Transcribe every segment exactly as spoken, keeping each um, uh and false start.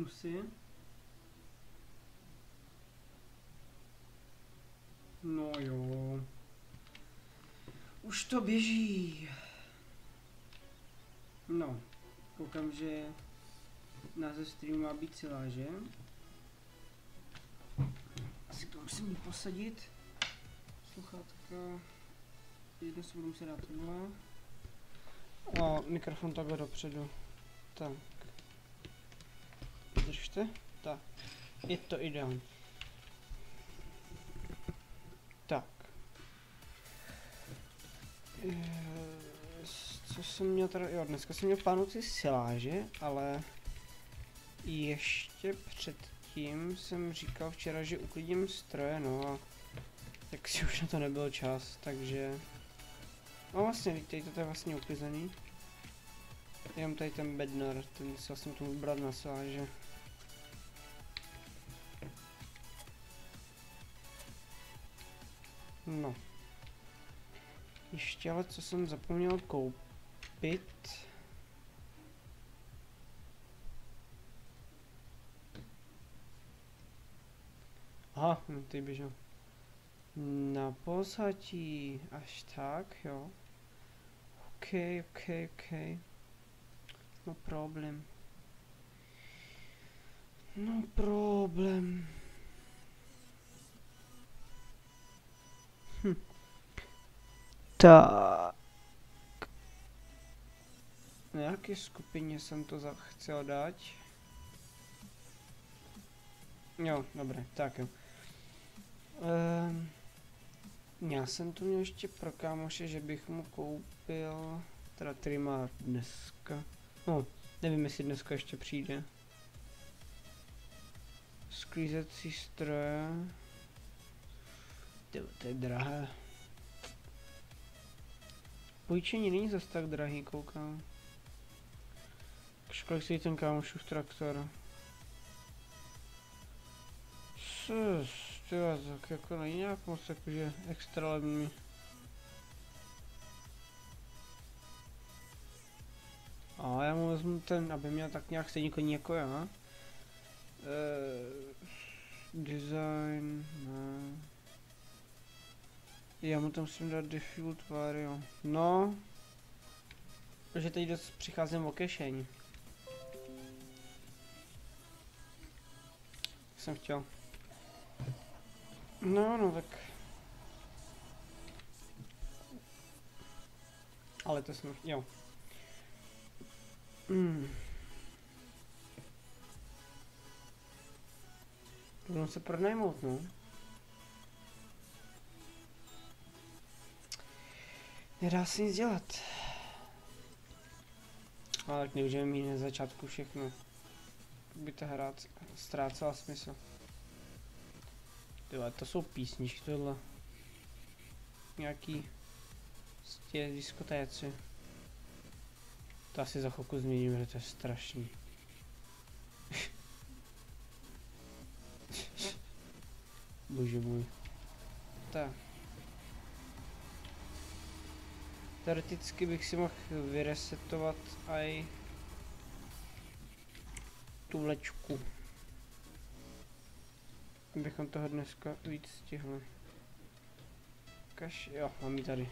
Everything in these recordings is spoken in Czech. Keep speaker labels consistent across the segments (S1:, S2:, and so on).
S1: si. No jo. Už to běží. No, koukám, že název streamu má být siláže. Asi to musím posadit. Sluchátka. Jedno si budu muset dát tohle. A mikrofon takhle dopředu. Tak. Držte. Tak. Je to ideální. Tak. Co jsem měl teda, jo, dneska jsem měl plánout si siláže, ale ještě předtím jsem říkal včera, že uklidím stroje, no a tak si už na to nebyl čas, takže... No vlastně, vidíte, to je vlastně uklizený. Jenom tady ten bednar, ten si vlastně tomu vybrat na siláže. No. Ještě ale co jsem zapomněl koupit. Aha, no tady běžel. Na pozadí, až tak, jo. Ok, ok, ok. No problém. No problém. Hm. Tak. Na jaké skupině jsem to chtěl dát? Jo, dobré, tak jo. Ehm, já jsem tu měl ještě pro kámoše, že bych mu koupil, teda který má dneska. No, nevím, jestli dneska ještě přijde. Sklízecí stroje. Tyjo, to je drahé. Půjčení není zas tak drahý, koukám. Kolik si ten kámošův traktor? Sus, tyjo, tak jako není nějak moc jakože extra levný. A já mu vezmu ten, aby měl tak nějak stejný koní jako já. Uh, design, ne. Já mu tam musím dát default vario. No. Protože teď dost přicházím o kešení. Jsem chtěl. No, no tak. Ale to jsem, jo. Hmm. Budu se pronajmout, no. Nedá se nic dělat. Ale tak nemůžeme mít na začátku všechno. By ta hra ztrácela smysl. Tyhle, to jsou písničky tohle. Nějaký tě diskotéci. To asi za chvilku změním, že to je strašný. Bože můj. Tak. Teoreticky bych si mohl vyresetovat aj tu vlečku. Abychom toho dneska víc stihli. Kaž, jo, mám ji tady.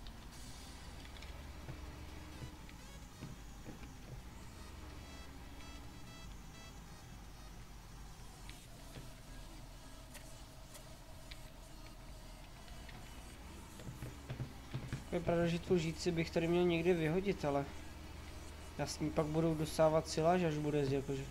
S1: Je pravda, že tu žíci bych tady měl někde vyhodit, ale já s ní pak budu dosávat siláž, až bude jezdit, jakože.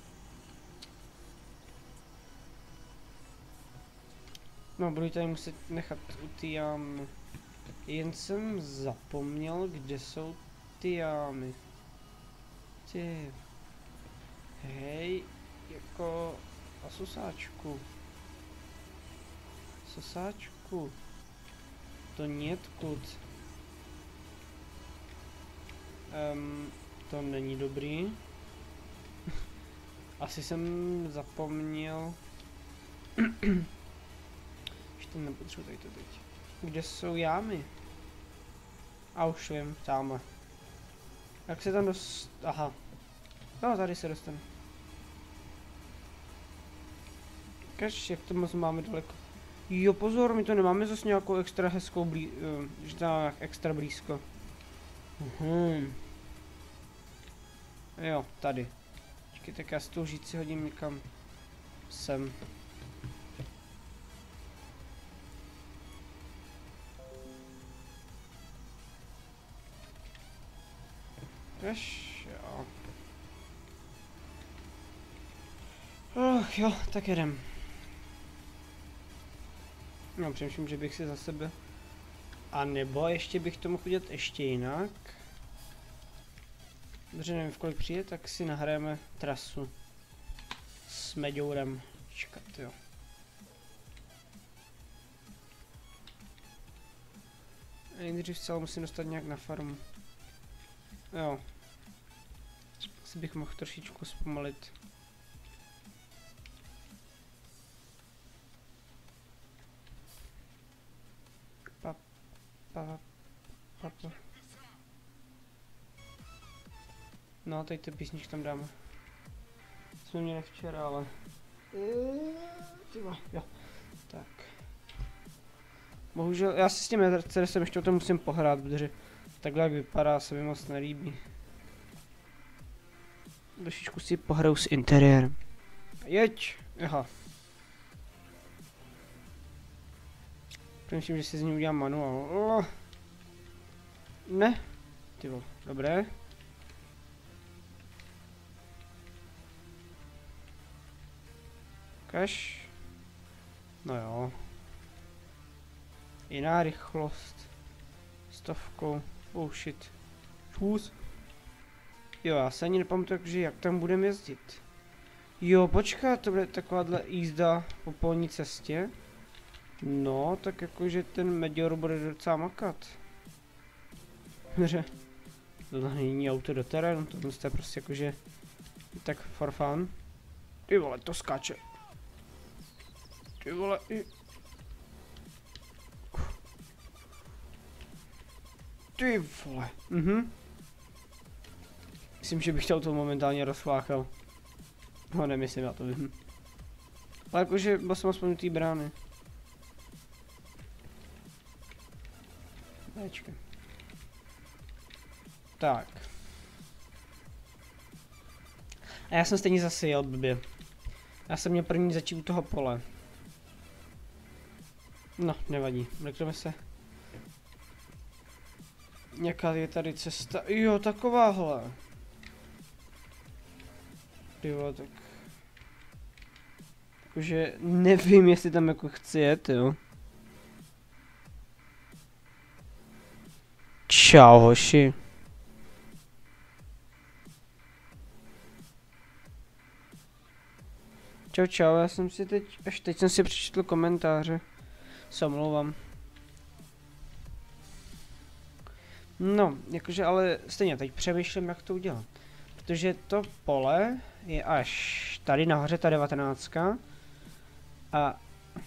S1: No, budu tady muset nechat u ty jámy. Jen jsem zapomněl, kde jsou ty jámy. Ty. Hej, jako... A sosáčku. Sosáčku. To nětkud. Um, to není dobrý. Asi jsem zapomněl. Ještě nepotřebuji tady to teď. Kde jsou jámy? A už vím, tamhle. Jak se tam dost... Aha. No, tady se dostanu. Kaž, jak to moc máme daleko. Jo, pozor, my to nemáme zase nějakou extra hezkou blí... Uh, že tam extra blízko. Mhm. Jo, tady. Počkej, tak já s tou žíci hodím někam sem. Kaž, jo. Oh, jo, tak jedem. No, přemýšlím, že bych si za sebe... A nebo ještě bych to mohl udělat ještě jinak. Dobře, nevím, v kolik přijde, tak si nahrajeme trasu s Meďourem. Čekat, jo. Nejdřív se musím dostat nějak na farmu. Jo. Asi bych mohl trošičku zpomalit. Pa, pa, pa, pa. No, teď ty písničky tam dáme. Jsme měli včera, ale... Tyba, jo. Tak. Bohužel, já si s tím Mercedesem ještě o tom musím pohrát, protože takhle jak vypadá, se mi moc nelíbí. Trošičku si pohraju s interiérem. Jeď! Aha. Myslím, že si z ní udělám manuál. Ne. Ty vole, dobré. Kaž. No jo. Jiná rychlost. Stovkou. Oh shit. Čus. Jo, já se ani nepamatuji, že jak tam budeme jezdit. Jo, počkat, to bude takováhle jízda po polní cestě. No, tak jakože ten Meďor bude docela makat. Dobře. Tohle není auto do terénu, tohle je prostě jakože tak for fun. Ty vole, to skáče. Ty vole, i... Ty vole, mhm. Myslím, že bych to momentálně rozfláchal. No, nemyslím, já to vím. Ale jakože byl jsem aspoň u té brány. Bčka. Tak. A já jsem stejně zase jel blbě. Já jsem měl první začít u toho pole. No, nevadí, mrkneme se. Nějaká je tady cesta, jo, takováhle. Jo, tak. Takže nevím, jestli tam jako chci jet, jo. Čau, hoši. Čau, čau, já jsem si teď, až teď jsem si přečetl komentáře. Se omlouvám. No, jakože ale stejně teď přemýšlím, jak to udělat. Protože to pole je až tady nahoře, ta devatenáctka. A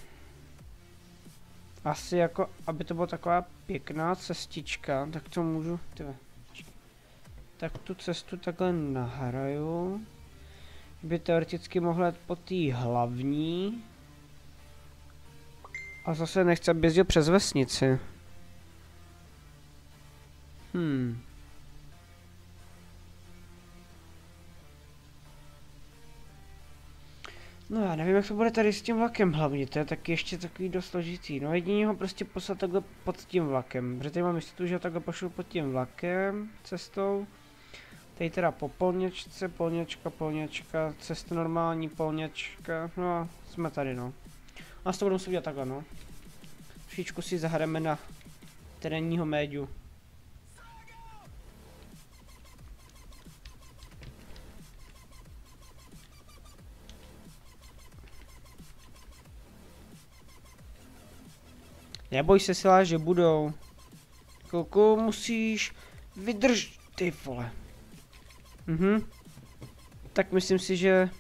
S1: asi jako, aby to byla taková pěkná cestička, tak to můžu, tyhle, tak tu cestu takhle nahraju. By teoreticky mohla jít po té hlavní. A zase nechci, aby jezdil přes vesnici. Hmm. No já nevím, jak to bude tady s tím vlakem hlavně, to je taky ještě takový dost složitý. No jedině ho prostě poslat takhle pod tím vlakem, protože tady mám jistotu, že ho takhle pošlu pod tím vlakem, cestou. Tady teda po polněčce, polněčka, polněčka, cesta normální, polněčka, no a jsme tady no. A s to budeme si udělat takhle no. Trošičku si zahrajeme na terénního médiu. Neboj se, Sila, že budou. Chvilku musíš vydržet, ty vole. Mhm. Tak myslím si, že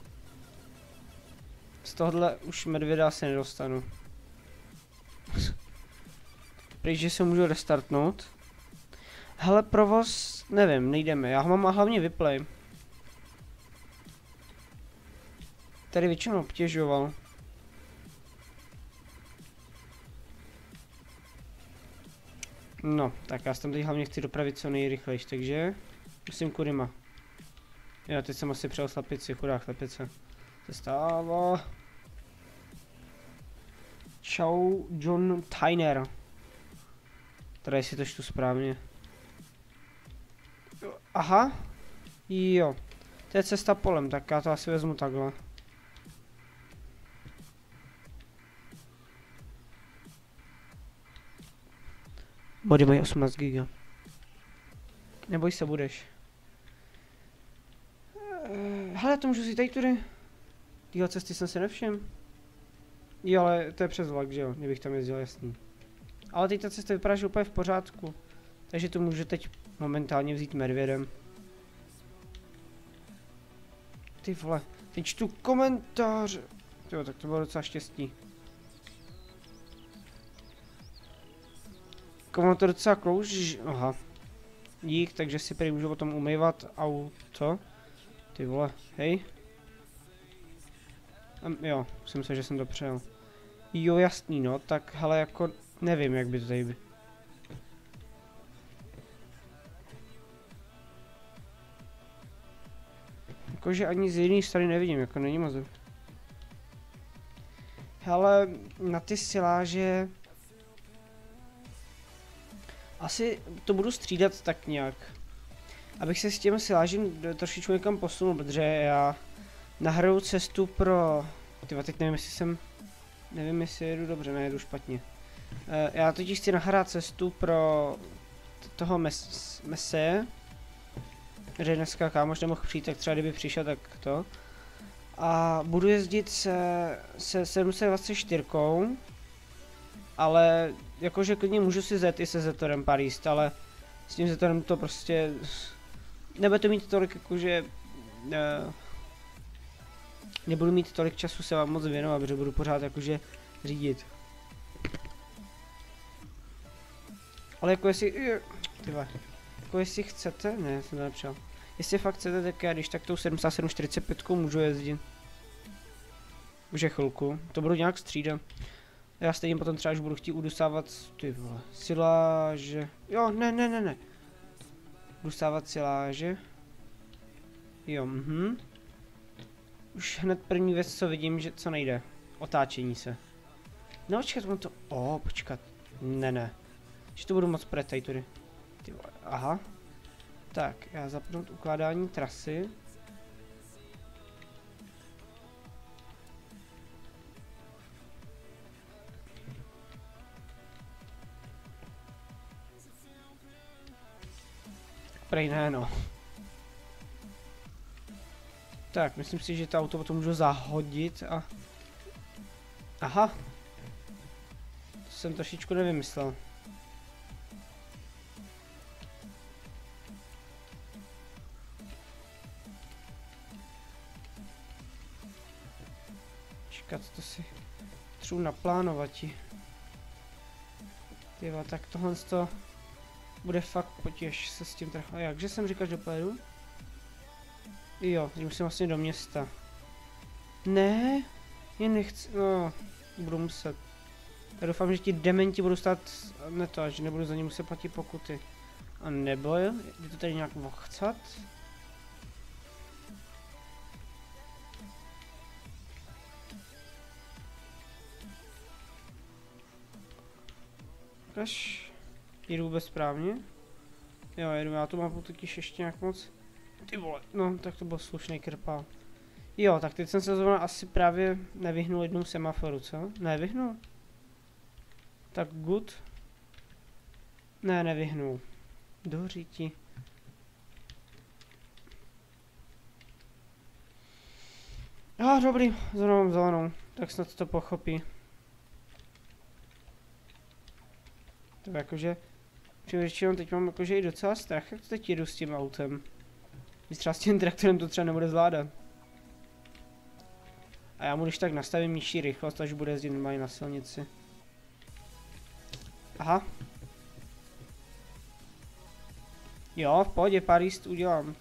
S1: z tohohle už medvěda se nedostanu. Prý, že se můžu restartnout. Hele, provoz, nevím, nejdeme, já ho mám hlavně vyplay. Tady většinou obtěžoval. No, tak já se tam teď hlavně chci dopravit co nejrychlejš, takže musím kudyma. Jo, teď jsem asi přijel slepici, chudák slepice. Se stává. Čau, John Tyner. Teda jestli to čtu správně. Aha. Jo. To je cesta polem, tak já to asi vezmu takhle. Body mají osmnáct giga. Neboj se, budeš. Hele, to můžu si tady tudy. Tyhle cesty jsem si nevšiml. Jo, ale to je přes vlak, že jo, kdybych tam jezdil, jasný. Ale teď ta cesta vypadá, že úplně v pořádku. Takže to můžu teď momentálně vzít medvědem. Ty vole, teď čtu komentáře. Jo, tak to bylo docela štěstí. Komu to docela klouží, aha. Dík, takže si prý můžu potom umývat auto. Ty vole, hej. Um, jo, jsem se, že jsem to přejel. Jo, jasný, no, tak hele, jako nevím, jak by to tady by. Jakože ani z jiné strany nevidím, jako není moc. Hele, na ty siláže... Asi to budu střídat tak nějak. Abych se s těm silážím trošičku někam posunul, protože já nahraju cestu pro... Tyva, teď nevím, jestli jsem... Nevím, jestli jedu dobře, ne, jedu špatně. Uh, já totiž chci nahrát cestu pro toho mes Mese, že dneska kámoš nemohl přijít, tak třeba kdyby přišel, tak to. A budu jezdit se, se sedm set dvacet čtyři, ale jakože klidně můžu si zjet i se Zetorem pár jíst, ale s tím Zetorem to prostě... Nebude to mít tolik jakože... Uh, nebudu mít tolik času se vám moc věnovat, protože budu pořád jakože řídit. Ale jako jestli... Tyva. Jako jestli chcete... Ne, jsem to nepřijal. Jestli fakt chcete, tak já když tak tou sedm set čtyřicet pět můžu jezdit. Už je chvilku. To budu nějak střídat. Já stejně potom třeba, až budu chtít udusávat... Ty vole. Siláže... Jo, ne, ne, ne, ne. Udusávat siláže. Jo, mhm. Už hned první věc, co vidím, že co nejde. Otáčení se. No, počkat, on to... O, počkat. Ne, ne. Že to budu moc pretej tudy. Ty vole, aha. Tak, já zapnout ukládání trasy. Prej ne, no. Tak, myslím si, že to auto potom můžu zahodit a... Aha. To jsem trošičku nevymyslel. Čekat, to si třeba naplánovati. Tyva, tak tohle to bude fakt potěž se s tím trochu. A jakže jsem říkal, že pojedu? Jo, musím vlastně do města. Ne, je nechci, no, budu muset. Já doufám, že ti dementi budou stát, ne to, že nebudu za ně muset platit pokuty. A nebo je to tady nějak ochcat? Až jedu vůbec správně? Jo, jedu, já tu mapu totiž ještě nějak moc... Ty vole, no, tak to byl slušný krpál. Jo, tak teď jsem se zrovna asi právě nevyhnul jednou semaforu, co? Nevyhnul? Tak good. Ne, nevyhnul. Doříti. Ah, dobrý, zrovna zelenou, tak snad to pochopí. To jakože... Většinou teď mám jakože i docela strach, jak to teď jedu s tím autem. Když třeba s tím traktorem to třeba nebude zvládat. A já mu když tak nastavím nižší rychlost, až bude jezdit normálně na silnici. Aha. Jo, v pohodě, pár jíst udělám.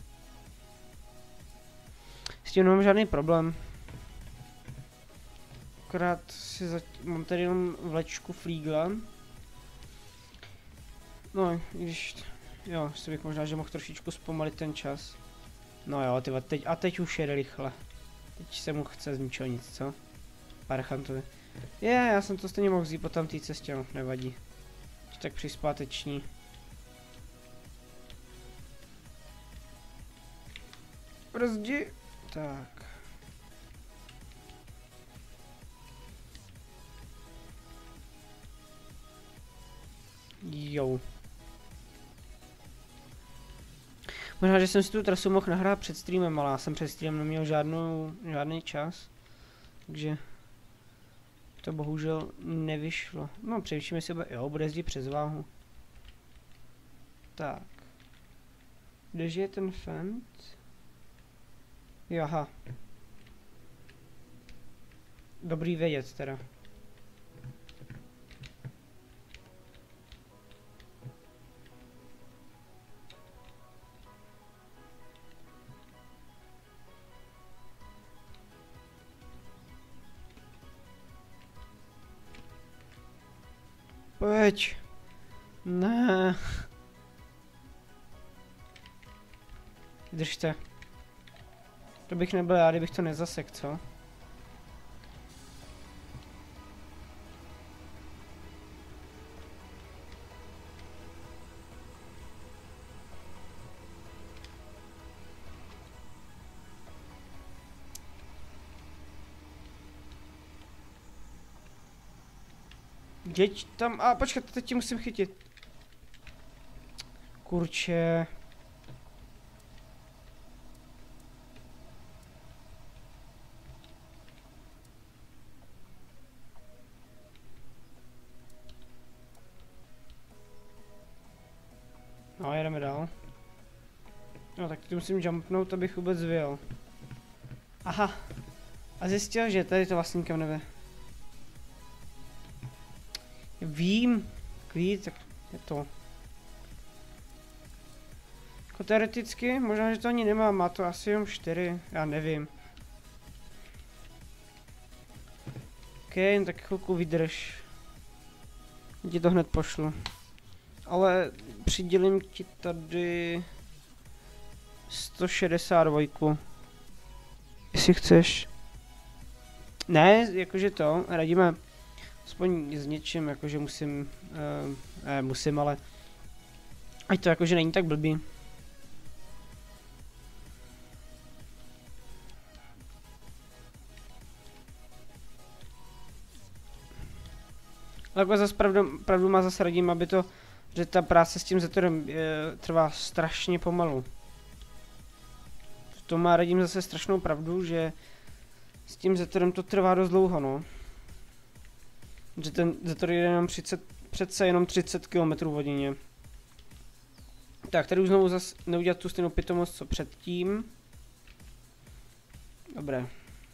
S1: S tím nemám žádný problém. akorát si za... mám tady jenom vlečku flígla. No, i když, jo, si bych možná, že mohl trošičku zpomalit ten čas. No jo, tyva, teď, a teď už jede rychle. Teď se mu chce z ničeho nic, co? Parchantovi. Je, yeah, já jsem to stejně mohl vzít po tam té cestě, no, nevadí. Tak přispáteční. Brzdi. Tak. Jo. Možná, že jsem si tu trasu mohl nahrát před streamem, ale já jsem před streamem neměl žádnou, žádný čas. Takže to bohužel nevyšlo. No, přemýšlím, jestli bude, jo, bude jezdit přes váhu. Tak. Kdeže je ten Fendt? Jaha. Dobrý vědět teda. Pojď. Ne. Držte. To bych nebyl já, kdybych to nezasek, co? Děť tam, a počkat, teď ti musím chytit. Kurče. No, jedeme dál. No, tak ty musím jumpnout, abych vůbec vyjel. Aha. A zjistil, že tady to vlastníkem nebe. Vím. Klid, tak je to. Jako teoreticky, možná, že to ani nemá, má to asi jenom čtyři, já nevím. OK, tak chvilku vydrž. Ti to hned pošlu. Ale přidělím ti tady sto šedesát dva. Jestli chceš. Ne, jakože to, radíme aspoň s něčím, jakože musím, uh, eh, musím, ale ať to jakože není tak blbý. Ale jako zase pravdu, pravdu má zase radím, aby to, že ta práce s tím zetorem je, trvá strašně pomalu. To má radím zase strašnou pravdu, že s tím zetorem to trvá dost dlouho, no. Že ten zetor jede jenom třicet, přece jenom třicet kilometrů v hodině. Tak, tady už znovu zase neudělat tu stejnou pitomost, co předtím. Dobré.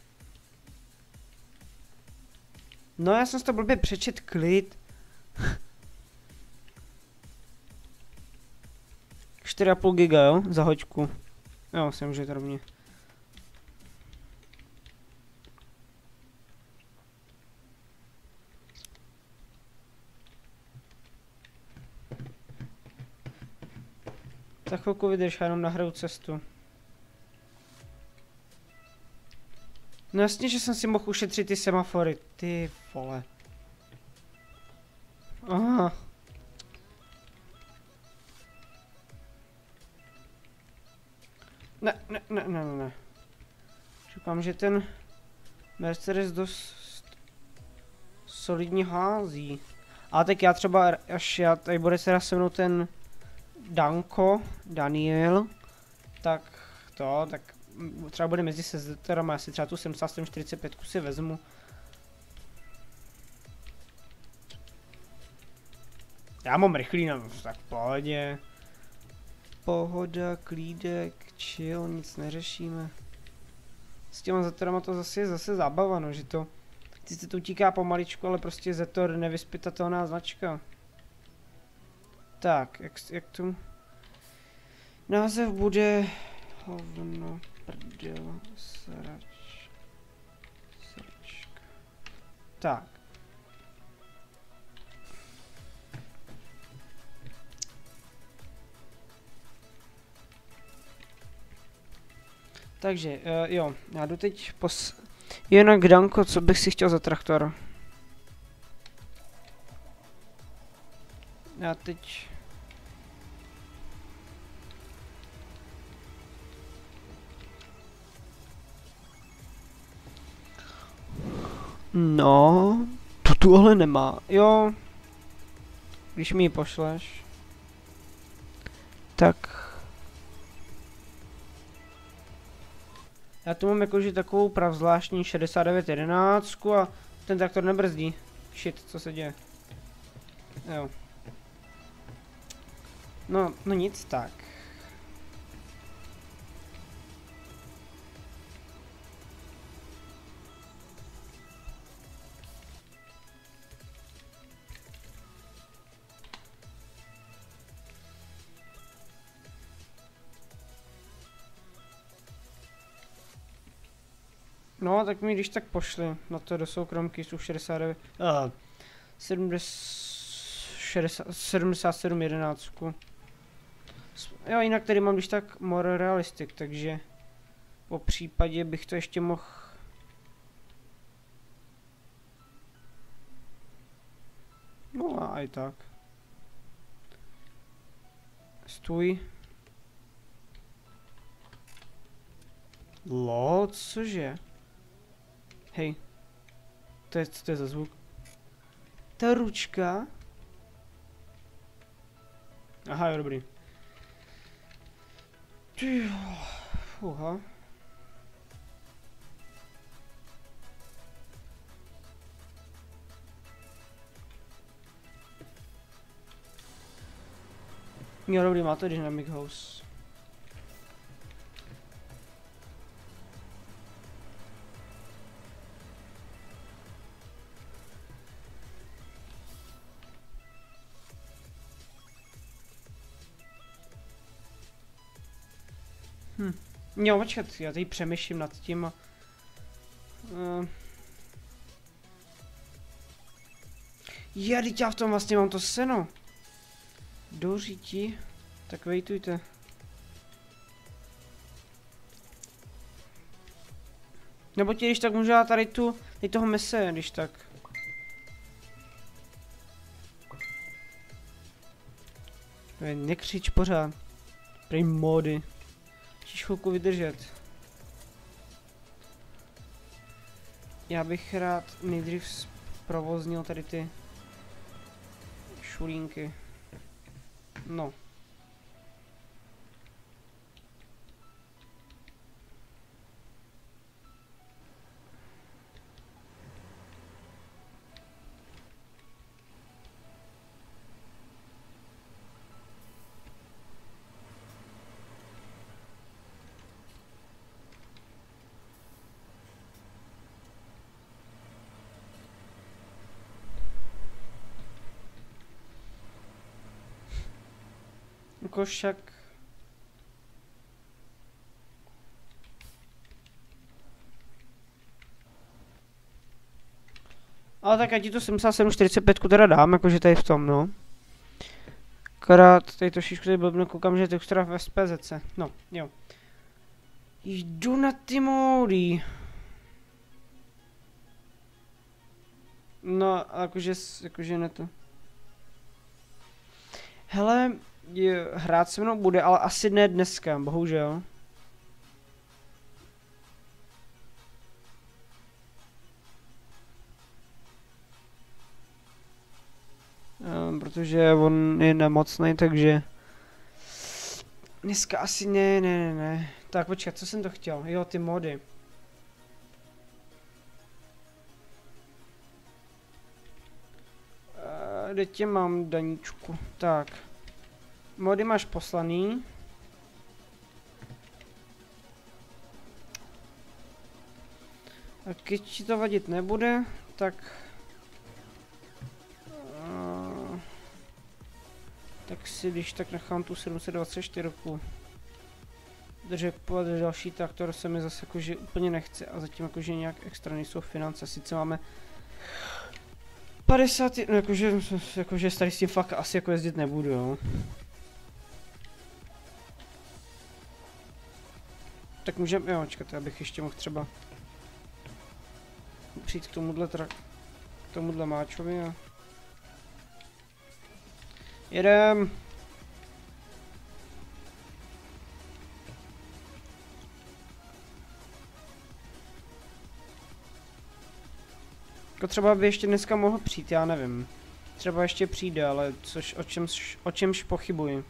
S1: No, já jsem si to blbě přečet, klid. čtyři a půl giga, jo? Za hoďku. Jo, jsem může to rovně. Za chvilku vydrž, já jenom nahraju cestu. No jasně, že jsem si mohl ušetřit ty semafory, ty vole. Aha. Ne, ne, ne, ne, ne. Říkám, že ten Mercedes dost solidně hází. Ale tak já třeba, až já tady bude se se mnou ten Danko, Daniel, tak to, tak třeba bude mezi se zetorama, já si třeba tu sedmdesát sedm čtyřicet pět si vezmu. Já mám rychlý, no, tak v pohodě. Pohoda, klídek, chill, nic neřešíme. S těma zetorama to zase je zase zábava, no, že to sice to utíká pomaličku, ale prostě zetor nevyzpytatelná značka. Tak, jak, jak tu název bude hovno, prdel, srač, sračka. Tak. Takže, uh, jo, já jdu teď pos... Jinak Danko, co bych si chtěl za traktor? Já teď... No, to tu ale nemá, jo. Když mi ji pošleš. Tak. Já tu mám jakože takovou pravzvláštní šedesát devět jedenáct a ten traktor nebrzdí. Shit, co se děje? Jo. No, no nic tak. No, tak mi když tak pošli na to do soukromky, jsou šedesát devět, uh, sedmdesát sedm jedenáct. Jo, jinak tady mám když tak more realistic, takže po případě bych to ještě mohl... No a i tak. Stůj. Lol, cože? Hej. To je, co to je za zvuk? Ta ručka? Aha, jo, dobrý. Fuha. Jo, dobrý, má to Dynamic House. Hm. Jo, počkat, já tady přemýšlím nad tím a... Uh, já, teď já v tom vlastně mám to seno. Do říti. Tak vejtujte. Nebo ti, když tak můžu dát tady tu, tady toho mese, když tak. Nekřič pořád. Prej mody. Musíš chvilku vydržet. Já bych rád nejdřív zprovoznil tady ty šulínky. No. Košak. Ale tak já ti to sedmdesát sedm čtyřicet pět teda dám, jakože tady v tom, no. Akorát tady trošičku tady blbne, koukám, že je textura v S P Z C. No, jo. Jdu na ty módy. No, jakože, jakože ne to. Hele, je, hrát se mnou bude, ale asi ne dneska, bohužel. Um, protože on je nemocný, takže... Dneska asi ne, ne, ne, ne. Tak počkat, co jsem to chtěl? Jo, ty mody. Uh, kde tě mám, Daníčku? Tak. Mody máš poslaný. A když ti to vadit nebude, tak... Uh, tak si když tak nechám tu sedm set dvacet čtyři. Držet po další traktor se mi zase jakože úplně nechce a zatím jakože nějak extra nejsou finance. Sice máme padesát, no jakože, jakože tady s tím fakt asi jako jezdit nebudu, jo. Tak můžeme, jo, čekajte, abych ještě mohl třeba přijít k tomuhle, tra, k tomuhle máčovi a... Jedem! Jako třeba by ještě dneska mohl přijít, já nevím. Třeba ještě přijde, ale což o čemž, o čemž pochybuji.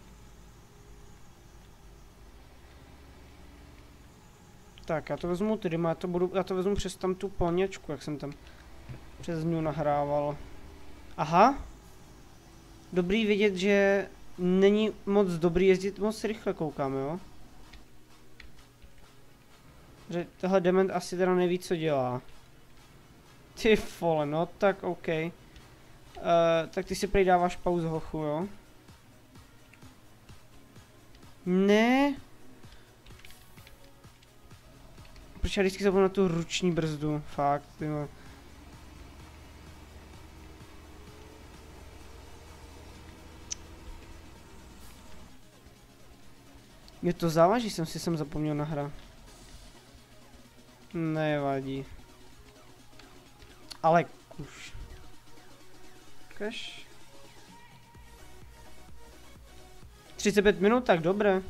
S1: Tak, já to vezmu tedy, já to, budu, já to vezmu přes tam tu plněčku, jak jsem tam přes ní nahrával. Aha. Dobrý vědět, že není moc dobrý jezdit moc rychle, koukám, jo. Že tohle dement asi teda neví, co dělá. Ty vole, no tak OK. Uh, tak ty si prý dáváš pauzu, hochu, jo? Ne. Proč já vždycky zapomenu na tu ruční brzdu, fakt, tyhle. Mě to záleží, jsem si sem zapomněl na hra. Nevadí. Ale už. Kaž. třicet pět minut, tak dobré.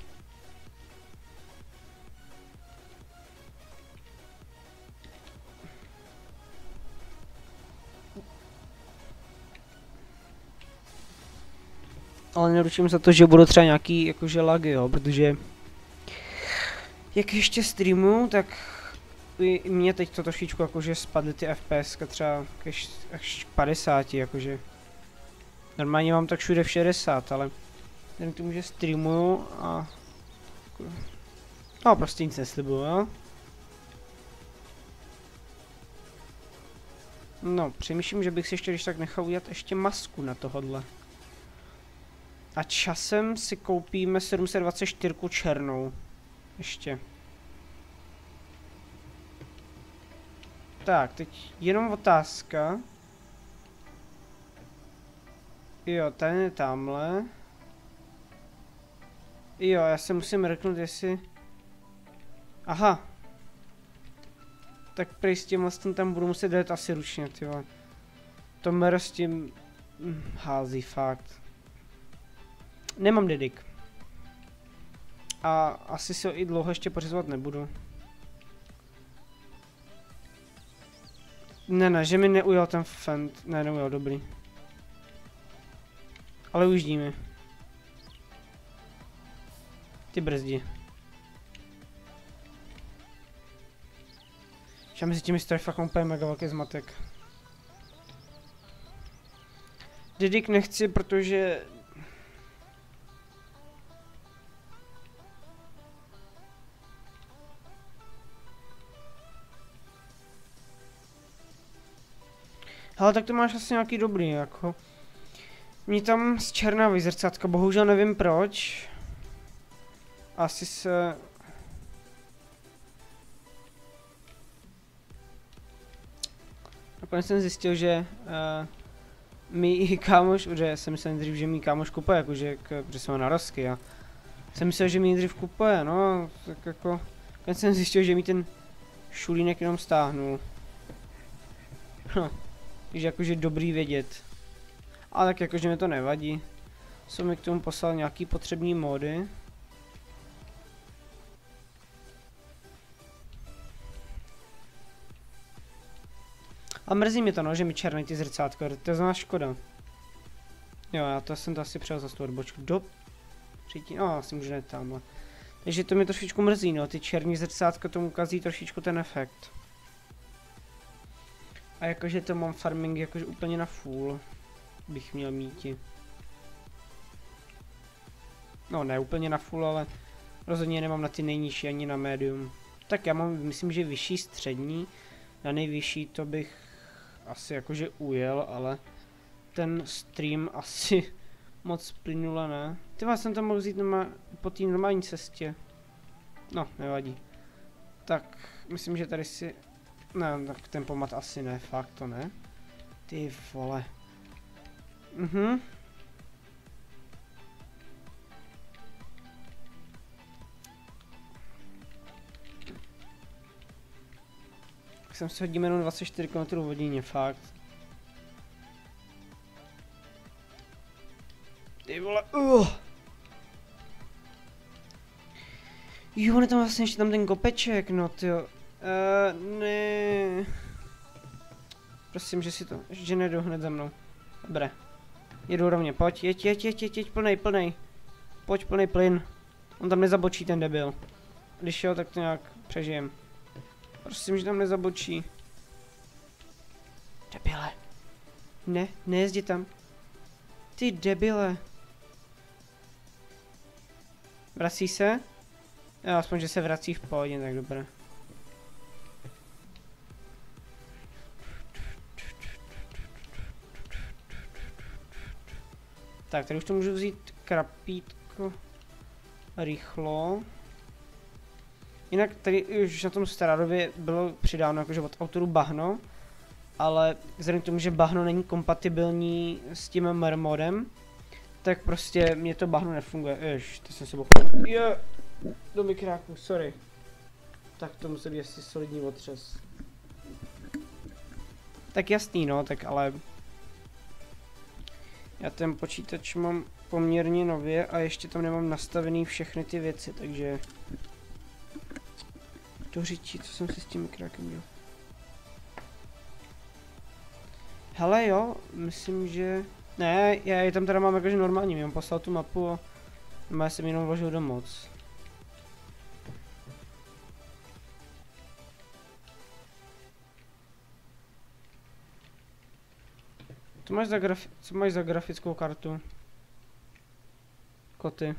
S1: Ale neručím za to, že budou třeba nějaký jakože lagy, jo, protože jak ještě streamu, tak i mě teď to trošičku jakože spadly ty F P S třeba až, až padesát, jakože. Normálně mám tak všude v šedesát, ale ten k tomu, že streamuju a no prostě nic neslibuju, jo. No, přemýšlím, že bych si ještě když tak nechal udělat ještě masku na tohodle. A časem si koupíme sedm set dvacet čtyři černou. Ještě. Tak, teď jenom otázka. Jo, ten je tamhle. Jo, já se musím reknout, jestli... Aha. Tak prej s tím vlastně tam budu muset jít asi ručně, tyhle. To mer s tím... Hm, hází, fakt. Nemám dedik. A asi si ho i dlouho ještě pořizovat nebudu. Ne, ne, že mi neujel ten fend. Ne, neujel, dobrý. Ale ujíždí mi. Ty brzdi. Já mezi těmi stojí fakt úplně mega velký zmatek. Dedik nechci, protože... Hele, tak to máš asi nějaký dobrý, jako. Mě tam z černá zrcátka, bohužel nevím proč. Asi se... Nakonec jsem zjistil, že uh, mý kámoš, protože jsem myslel dřív, že mý kámoš kupuje, jakože, protože jsem na rozky a jsem myslel, že mý dřív kupuje, no, tak jako, nakonec jsem zjistil, že mi ten šulínek jenom stáhnul. Hm. Takže jakože dobrý vědět. Ale tak jakože mi to nevadí. Jsem mi k tomu poslal nějaký potřebný módy. A mrzí mě to, no, že mi černý ty zrcátko, to je znamená škoda. Jo, já to jsem to asi přijel za tu odbočku. Do... Přijít, no, asi můžu jít tamhle. Takže to mě trošičku mrzí, no, ty černý zrcátka tomu ukazí trošičku ten efekt. A jakože to mám farming jakože úplně na full. Bych měl míti. No, ne úplně na full, ale rozhodně nemám na ty nejnižší ani na medium. Tak já mám, myslím, že vyšší střední. Na nejvyšší to bych asi jakože ujel, ale ten stream asi moc plynule ne. Ty vás jsem tam mohl vzít po té normální cestě. No, nevadí. Tak, myslím, že tady si... Ne, tak ten pomat asi ne, fakt to ne. Ty vole. Mhm. Tak jsem si hodím jenom dvacet čtyři kilometrů v hodině, fakt. Ty vole, uh. Jo, ne tam vlastně ještě tam ten kopeček, no tyjo. Uh, ne. Prosím, že si to, že nejdu hned za mnou. Dobré. Jedu rovně, pojď, jeď, jeď, jeď, jeď, jeď, plnej, plnej. Pojď, plnej plyn. On tam nezabočí, ten debil. Když jo, tak to nějak přežijem. Prosím, že tam nezabočí. Debile. Ne, nejezdi tam. Ty debile. Vrací se? Jo, aspoň, že se vrací v pohodě, tak dobré. Tak, tady už to můžu vzít krapítko rychlo. Jinak tady už na tom Staradově bylo přidáno jakože od autoru bahno, ale vzhledem k tomu, že bahno není kompatibilní s tím M R modem, tak prostě mě to bahno nefunguje. Jež, to jsem se bochal. Jo, do mikráku, sorry. Tak to musí být asi solidní otřes. Tak jasný, no, tak ale... Já ten počítač mám poměrně nově a ještě tam nemám nastavený všechny ty věci, takže... Do řičí, co jsem si s tím mikrákem dělal. Hele jo, myslím, že... Ne, já je tam teda mám jakože normální, mi on poslal tu mapu a já jsem jenom vložil do moc. Co máš za graf... Co máš za grafickou kartu? Koty.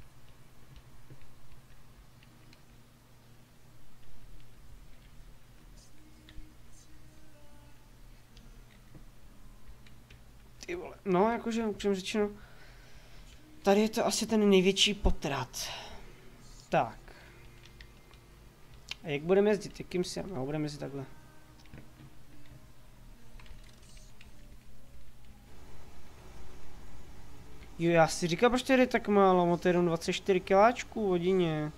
S1: Ty vole. No, jakože, upřímně řečeno, tady je to asi ten největší potrat. Tak. A jak budeme jezdit? Jakým si? No, budeme jezdit takhle. Jo, já si říkám, proč tady je tak málo, mám tady jenom dvacet čtyři kiláčků v hodině.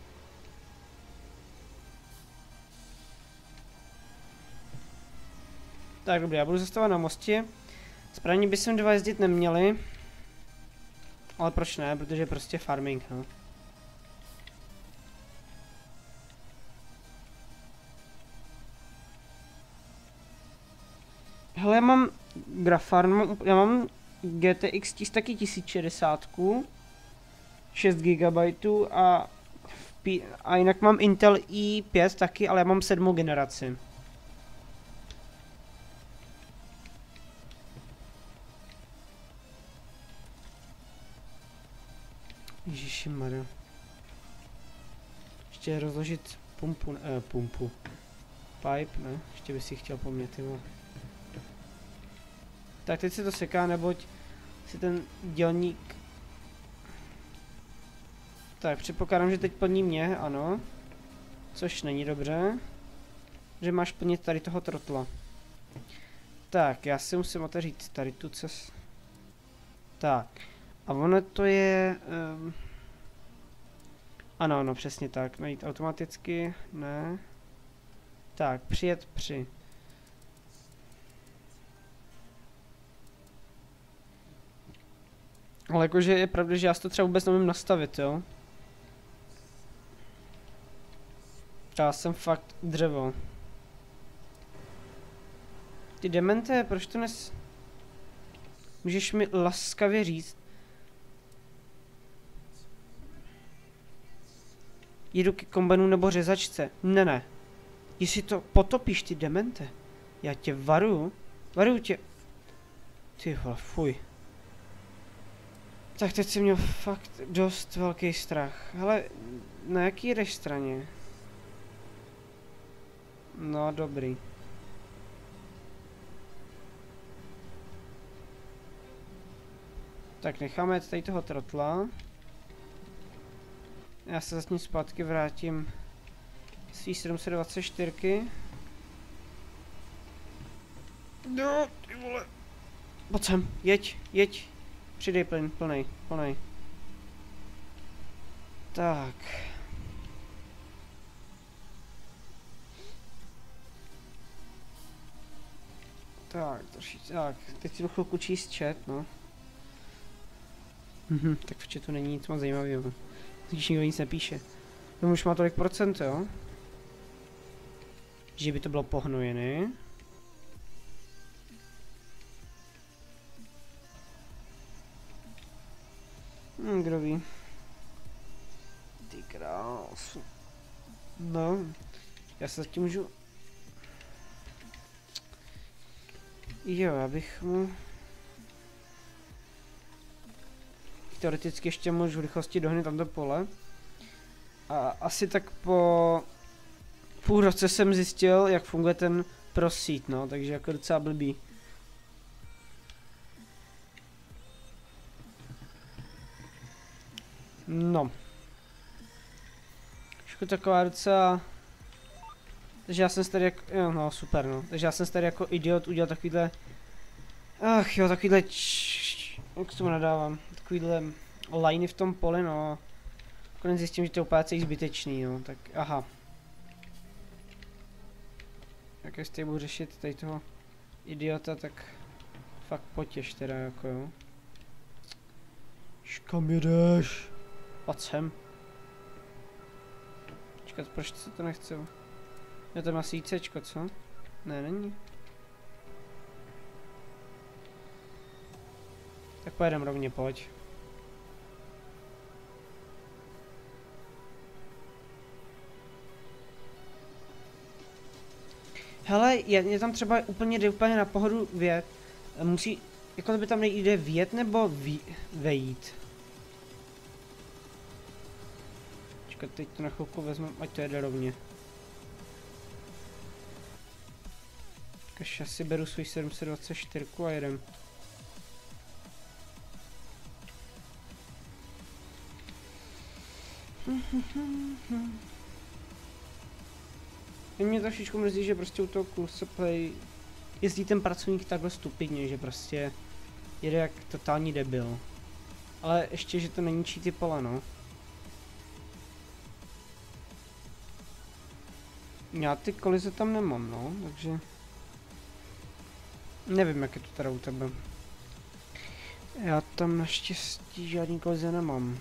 S1: Tak dobrý, já budu zastavovat na mostě. Správně by sem dva jezdit neměli. Ale proč ne, protože prostě farming, no. Hele, já mám Grafarm, já mám G T X taky tisíc šedesát, šest gigabajtů a, a jinak mám Intel i pět taky, ale já mám sedmou generaci. Ježišimarja. Ještě rozložit pumpu, ne, eh, pumpu. Pipe, ne? Ještě by si chtěl po mně, tyvo. Tak teď se to seká, neboť si ten dělník... Tak, předpokládám, že teď plní mě, ano. Což není dobře. Že máš plnit tady toho trotla. Tak, já si musím otevřít tady tu cestu. Tak. A ono to je... Um... Ano, ano, přesně tak. Najít automaticky, ne. Tak, přijet při. Ale jakože je pravda, že já si to třeba vůbec nemůžu nastavit, jo. Já jsem fakt dřevo. Ty demente, proč to nes... Můžeš mi laskavě říct? Jedu ke kombajnu nebo řezačce. Ne, ne. Jestli to potopíš, ty demente. Já tě varuju. Varuju tě. Ty vole, fuj. Tak teď jsem měl fakt dost velký strach. Hele, na jaký jdeš straně? No, dobrý. Tak necháme tady toho trotla. Já se zase zpátky vrátím z sedm set dvacet čtyři. No, ty vole. Pojď sem, jeď, jeď. Přidej plyn, plnej, plnej. Tak. Tak, trošičku, tak, teď si jdu chvilku číst chat, no. Mhm, tak v chatu není nic moc zajímavého. Když nikdo nic nepíše. No už má tolik procent, jo? Že by to bylo pohnojené. Hm, kdo ví. Ty krásu. No, já se zatím můžu... Jo, já bych mu... Teoreticky ještě můžu v rychlosti dohnit tamto pole. A asi tak po půl roce jsem zjistil, jak funguje ten prosít, no, takže jako docela blbý. No. Trošku taková docela... Takže já jsem tady jako... Jo, no, super, no. Takže já jsem tady jako idiot udělal takovýhle... Ach jo, takovýhle... Č... Jak se tomu nadávám? Takovýhle liney v tom poli, no. Konec zjistím, že to je úplně celý zbytečný, no. Tak, aha. Jak jestli budu řešit tady toho idiota, tak... Fakt potěš teda, jako jo. Kam jedeš? Pojď sem. Počkat, proč se to nechce? Je to má sícečko, co? Ne, není. Tak pojedem rovně, pojď. Hele, je, je tam třeba úplně, jde úplně na pohodu vět. Musí, jako by tam nejde vjet nebo ví, vejít. Počkat, teď to na chvilku vezmu, ať to jede rovně. Kaž já si beru svůj sedm set dvacet čtyři a jedem. Mě trošičku mrzí, že prostě u toho Curse Play jezdí ten pracovník takhle stupidně, že prostě jede jak totální debil. Ale ještě, že to neníčí ty pole, no. Já ty kolize tam nemám, no, takže... Nevím, jak je to teda u tebe. Já tam naštěstí žádný kolize nemám.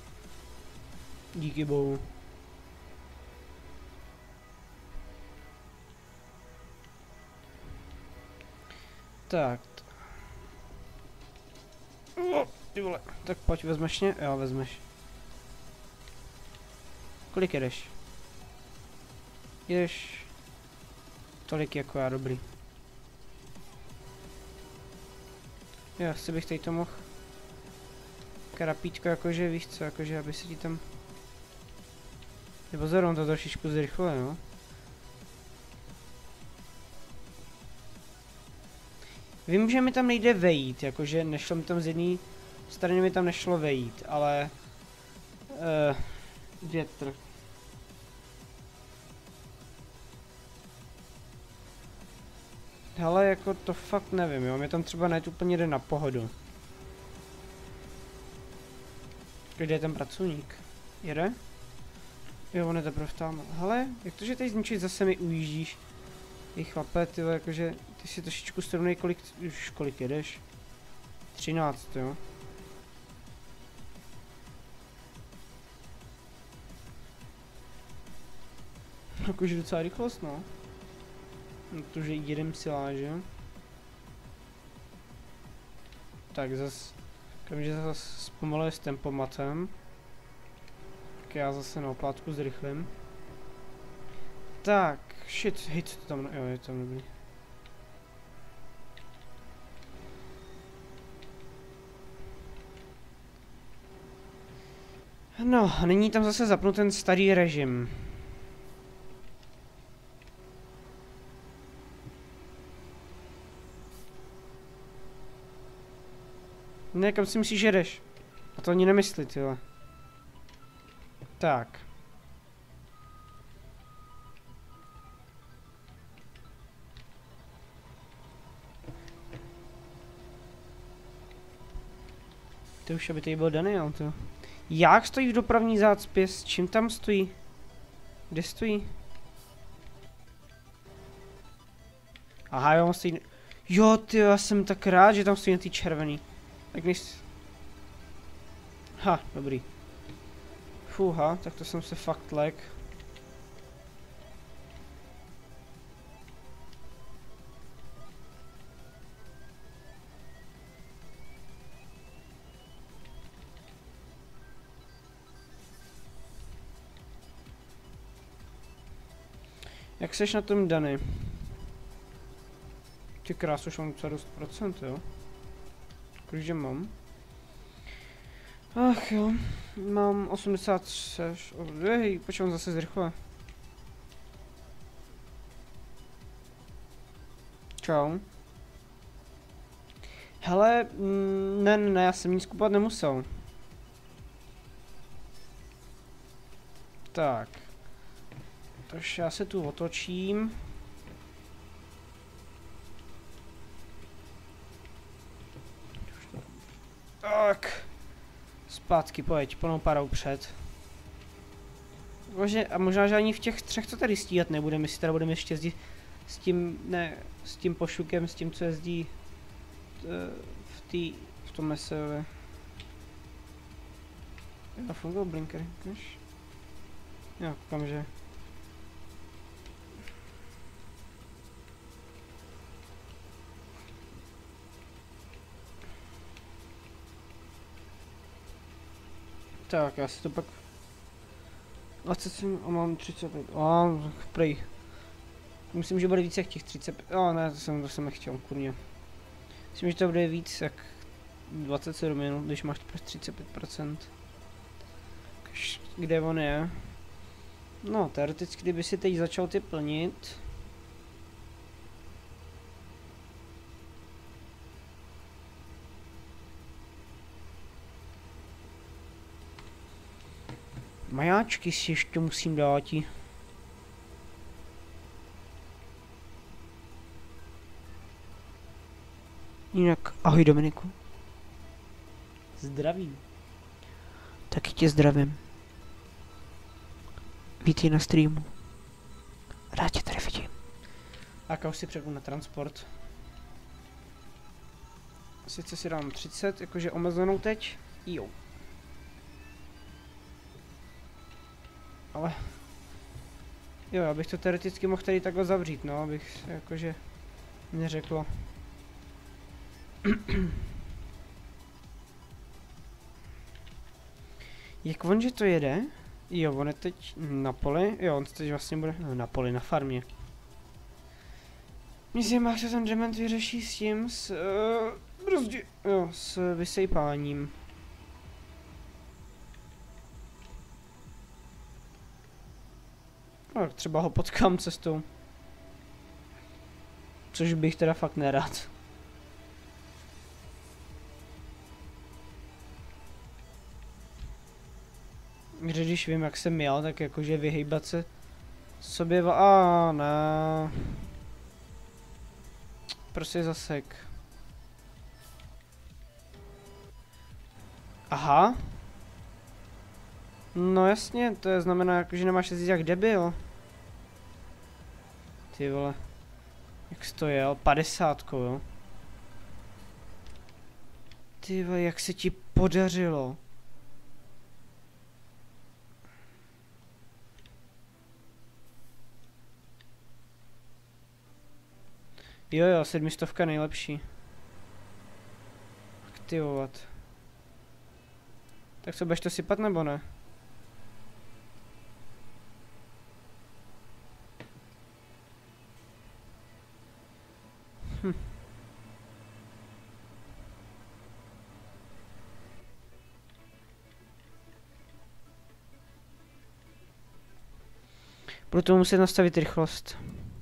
S1: Díky bohu. Tak. Oh, ty vole. Tak pojď, vezmeš mě? Jo, vezmeš. Kolik jedeš? Jedeš... Tolik jako já, dobrý. Jo, asi bych tady to mohl... Karapítko, jakože víš co, jakože aby se ti tam... Je pozor, on to trošičku zrychluje, no. Vím, že mi tam nejde vejít, jakože nešlo mi tam z jedné strany mi tam nešlo vejít, ale... Uh, větr. Hele, jako to fakt nevím, jo, mě tam třeba nejde úplně jde na pohodu. Kde je ten pracovník? Jede? Jo, on je teprve tam. Hele, jak to, že tady zničit zase mi ujíždíš? Ej chlape, ty jakože, ty si trošičku srovnej, kolik, už kolik jedeš? třináct, jo? Jakože docela rychlost, no. Protože jedem siláže. Tak zas, když zase zpomaluje s tempomatem. Tak já zase na oplátku zrychlím. Tak, shit, hej, co to tam, jo, je tam dobrý. No, a nyní tam zase zapnu ten starý režim. Ne, kam si myslíš, že jdeš? A to ani nemyslí, tyhle. Tak. To už aby tady byl daný auto. Jak stojí v dopravní zácpě? S čím tam stojí? Kde stojí? Aha, jo, stojí... Jo, ty, já jsem tak rád, že tam stojí na ty červený. Tak než... Ha, dobrý. Fuha, tak to jsem se fakt lek. Jak seš na tom, Dany? Ty krás, už mám docela dost procent, jo? Kolikže mám? Ach jo, mám osmdesát tři, hej, počkám zase zrychle. Čau. Hele, mm, ne, ne, já jsem nic kupovat nemusel. Tak. Takže já se tu otočím. Tak. Zpátky, pojď, plnou parou před. Bože, a možná, že ani v těch třech, co tady stíhat nebudeme, my si teda budeme ještě jezdit s tím, ne, s tím pošukem, s tím, co jezdí v té, v tom mesově. Já fungoval blinker, než? Já koukám, že... Tak, já si to pak... dvacet sedm a mám třicet pět, a prej. Myslím, že bude víc jak těch třicet pět, a ne, to jsem, to jsem nechtěl, kurně. Myslím, že to bude víc jak dvacet sedm minut, když máš třicet pět procent. Kde on je? No, teoreticky, kdyby si teď začal ty plnit. Majáčky si ještě musím dát. Jinak, ahoj Dominiku. Zdravím. Taky tě zdravím. Vítej na streamu. Rád tě tady vidím. A už si přepnu na transport. Sice si dám třicet, jakože omezenou teď. Jo. Ale... Jo, já bych to teoreticky mohl tady takhle zavřít, no, abych jakože neřekl. Jak on, že to jede? Jo, on je teď na poli, jo, on teď vlastně bude no, na poli, na farmě. Myslím, jak se ten dement vyřeší s tím, s, uh, rozdě, jo, s vysejpáním. No, třeba ho potkám cestou. Což bych teda fakt nerad. Když vím, jak jsem jel, tak jakože vyhejbat se sobě v... A ne. Prostě zasek. Aha. No jasně, to je znamená, jako, že nemáš jezdit jak debil. Ty vole. Jak jsi to jel? Padesátkou, jo? Ty vole, jak se ti podařilo? Jo jo, sedmistovka nejlepší. Aktivovat. Tak co, budeš to sypat nebo ne? Hm. Budu tomu muset nastavit rychlost.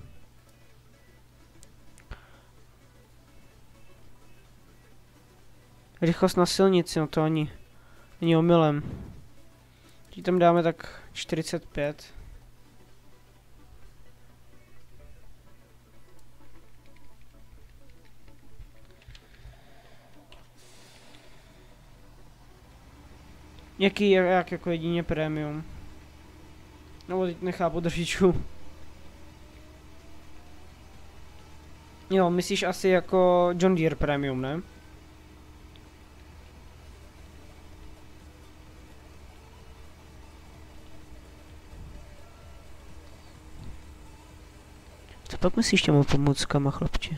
S1: Rychlost na silnici, no to ani není omylem. Teď tam dáme tak čtyřicet pět. Jaký, jak jako jedině premium. No teď nechápu držičů. Jo, myslíš asi jako John Deere premium, ne? Co pak myslíš těma pomůckama, chlapče?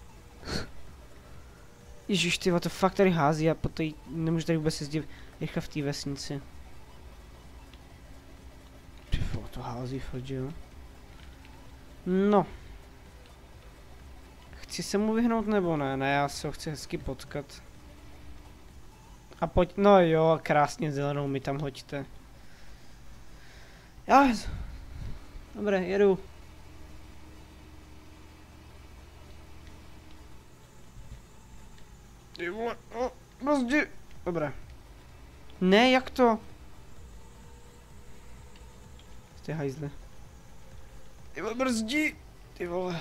S1: Ježiš, ty to fakt tady hází a potom nemůžu tady vůbec jezdit rychle v té vesnici. Tyfo, to hází fakt, jo? No. Chci se mu vyhnout nebo ne? Ne, já se ho chci hezky potkat. A pojď, no jo, krásně zelenou mi tam hoďte. Já... Dobré, jedu. Ty vole, o, brzdi. Dobré. Ne, jak to? Ty hajzle. Ty vole, brzdi. Ty vole.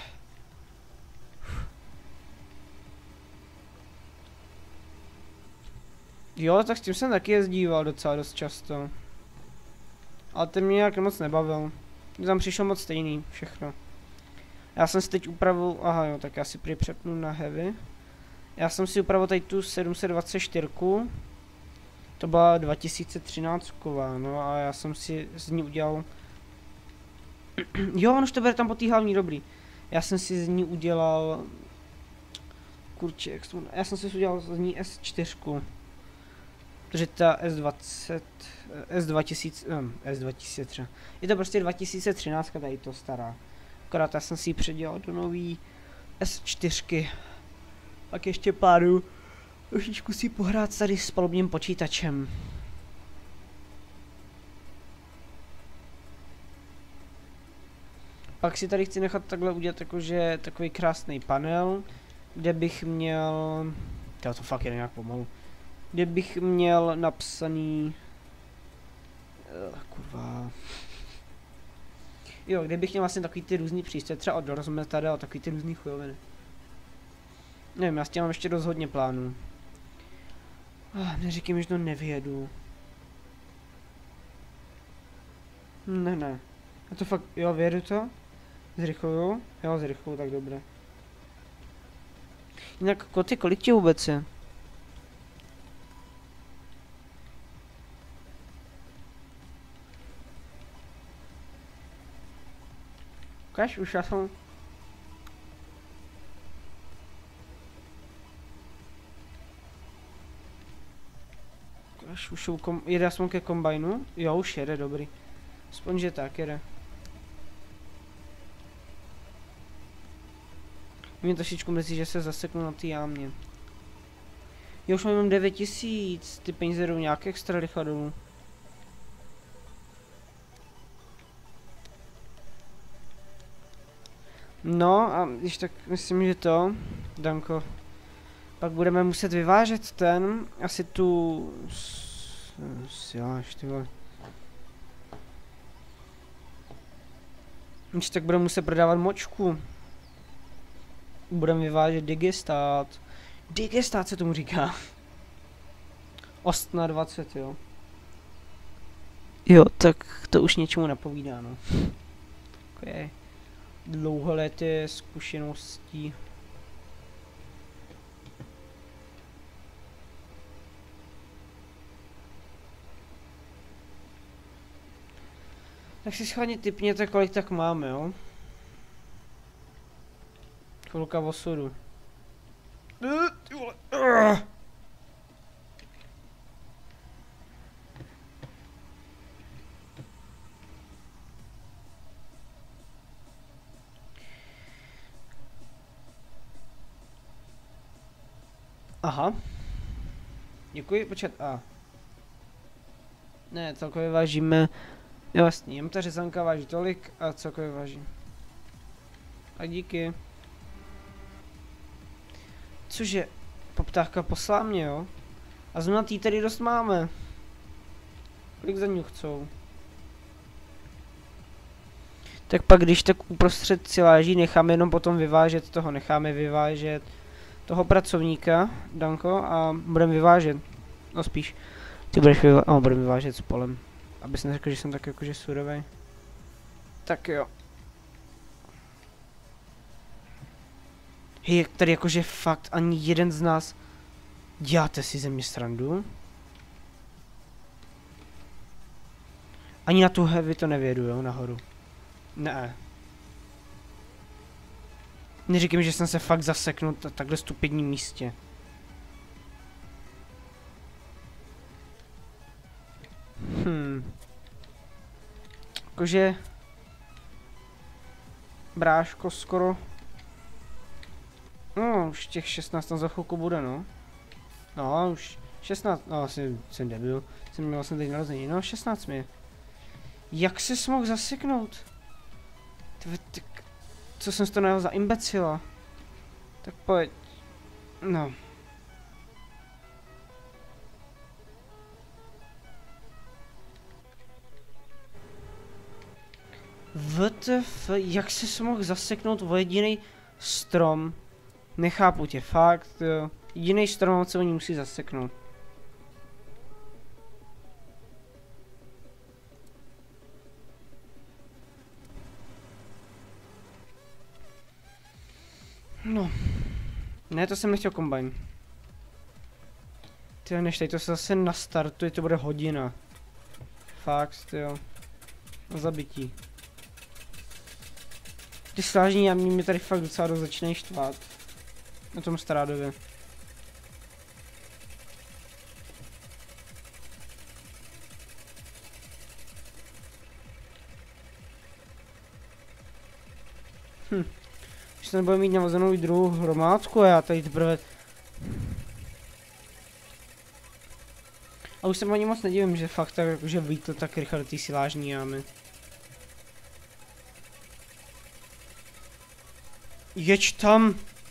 S1: Jo, tak s tím jsem taky jezdíval docela dost často. Ale ten mě nějak moc nebavil. Tam přišlo moc stejný, všechno. Já jsem si teď upravil, aha jo, tak já si prý přepnu na heavy. Já jsem si upravil tady tu sedm set dvacet čtyři. To byla dva tisíce třináct ková, no a já jsem si z ní udělal... Jo, on už to bere tam po té hlavní, dobrý. Já jsem si z ní udělal... Kurče, jak jsem... Já jsem si udělal z ní S čtyři. Protože ta S dvacet... S dva tisíce... Um, S dva tisíce třeba. Je to prostě dva tisíce třináct, tady to stará. Akorát já jsem si ji předělal do nový S čtyři. Pak ještě plánu trošičku si pohrát tady s palubním počítačem. Pak si tady chci nechat takhle udělat jakože takový krásný panel, kde bych měl... Já to fakt je nějak pomalu. Kde bych měl napsaný... Uh, kurva... Jo, kde bych měl vlastně takový ty různý přístroje, třeba od rozmetadel a takový ty různý chujoviny. Nevím, já s tím mám ještě dost hodně plánů. Ah, neříkej mi, že to nevyjedu. Ne, ne. Já to fakt, jo, vyjedu to? Zrychluju? Jo, zrychluju, tak dobré. Jinak, koty, kolik tě vůbec je? Ukaž, už já jsem... Až už kom... jede aspoň ke kombajnu? Jo, už jede, dobrý. Aspoň, že tak jede. Mě trošičku mrzí, že se zaseknu na té jámě. Jo, už mám jenom devět tisíc, ty peníze jdou nějak extra rychle dolů. No a když tak myslím, že to, Danko. Pak budeme muset vyvážet ten, asi tu... Siláš, ty vole. Když tak budeme muset prodávat močku. Budeme vyvážet digistát. Digistát se tomu říká. Ostna dvacet, jo. Jo, tak to už něčemu napovídá, no. Okay. Dlouholeté zkušeností. Tak si schválně tipněte, kolik tak máme, jo? Chvilka osudu. Aha. Děkuji, počkat, a. Ne, celkově vážíme. Jo, vlastně, jen ta řezanka váží tolik a celkově váží. A díky. Cože, poptávka poslá mě, jo? A zrovna tý tady dost máme. Kolik za ní chcou? Tak pak když tak uprostřed siláží necháme jenom potom vyvážet toho, necháme vyvážet toho pracovníka, Danko, a budeme vyvážet. No spíš. Ty budeš vyvážet, oh, budu vyvážet s polem. Abys neřekl, že jsem tak jakože surovej. Tak jo. Hej, tady jakože fakt ani jeden z nás děláte si ze mě srandu. Ani na tu heavy to nevědu, jo, nahoru. Ne. Neříkej mi, že jsem se fakt zaseknul na takhle stupidním místě. Hmm. Jakože... Bráško, skoro... No, už těch šestnáct tam za chvilku bude, no. No, už šestnáct, no asi jsem debil. Jsem měl vlastně teď narození, no šestnáct mi je. Jak se mohl zaseknout? Tve, ty, co jsem to najel za imbecila? Tak pojď. No. W T F, jak se mohl zaseknout o jediný strom? Nechápu tě, fakt, jo. Jediný strom se oni musí zaseknout. No. Ne, to jsem nechtěl kombajn. Tyjo, než tady to se zase nastartuje, to bude hodina. Fakt, jo. Na zabití. Ty slážní a mě tady fakt docela dost začínají štvát. Na tom Strádově. Hm. Když se nebude mít navazenou i druhou hromádku a já tady teprve... A už se ani moc nedivím, že fakt tak jakože vítl tak rychle do té silážní jámy. Jeď tam!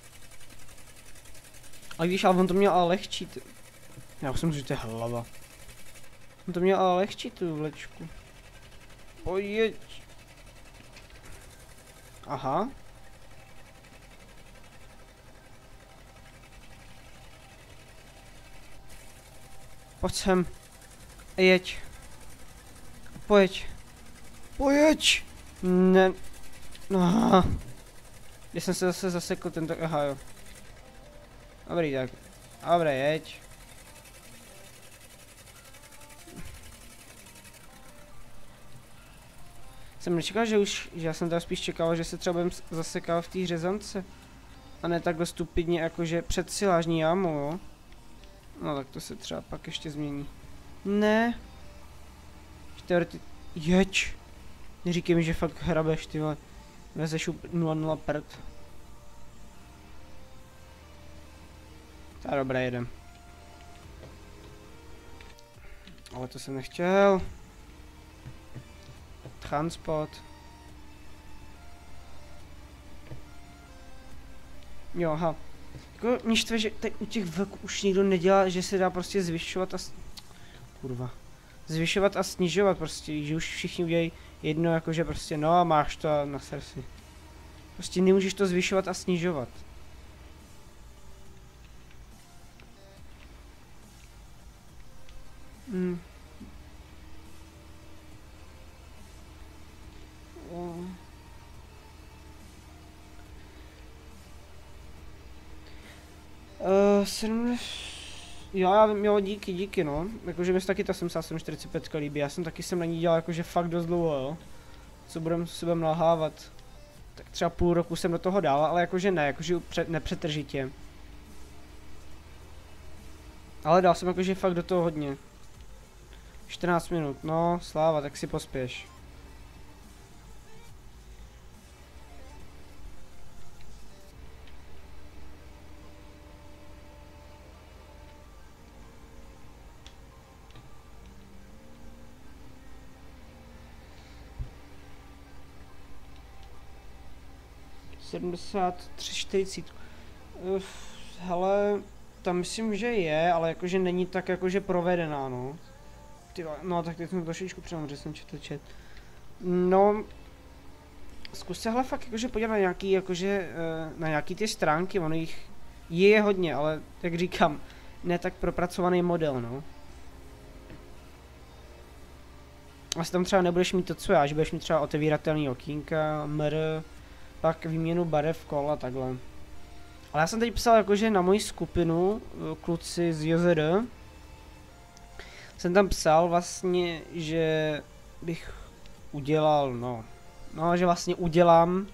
S1: A víš, ale on to měl ale lehčí. Já už jsem říct, že to je hlava. On to měl ale lehčí tu vlečku. Pojeď. Aha. Pojď sem. Jeď. Pojeď. Pojeď. Ne. No. Já jsem se zase zasekl tento, aha jo. Dobrý, tak. Dobré, jeď. Jsem nečekal, že už, že já jsem tam spíš čekal, že se třeba budem zasekal v té řezance. A ne takhle stupidně, jakože před silážní jámou, jo. No tak to se třeba pak ještě změní. Ne. Teoreti... Jeď. Neříkej mi, že fakt hrabeš, ty vole. Vezeš nula nula prd. Tak dobré, jedem. Ale to jsem nechtěl. Transport. Jo, aha. Jako mě štve, že tady u těch vlků už nikdo nedělá, že se dá prostě zvyšovat a... Kurva. Zvyšovat a snižovat prostě, že už všichni udělají jedno, jakože prostě no a máš to a na srdci. Prostě nemůžeš to zvyšovat a snižovat. Hmm. Uh, sedm... Jo, já vím, jo, díky, díky, no. Jakože mi se taky ta sedmdesát sedm čtyřicet pět líbí, já jsem taky jsem na ní dělal jakože fakt dost dlouho, jo. Co budem si budem nalhávat. Tak třeba půl roku jsem do toho dal, ale jakože ne, jakože před, nepřetržitě. Ale dal jsem jakože fakt do toho hodně. čtrnáct minut, no, sláva, tak si pospěš. sedmdesát tři čtyřicet. Uf, hele, tam myslím, že je, ale jakože není tak jakože provedená, no. Ty, no tak teď jsem trošičku přemůžu, že jsem četl čet. No, zkus se hele fakt jakože podívat na nějaký, jakože, na nějaký ty stránky, ono jich je hodně, ale jak říkám, ne tak propracovaný model, no. asi tam třeba nebudeš mít to, co já, že budeš mít třeba otevíratelný okýnka, mr, pak výměnu barev, kol a takhle. Ale já jsem teď psal jakože na moji skupinu, kluci z J Z D, jsem tam psal vlastně, že bych udělal, no, no, že vlastně udělám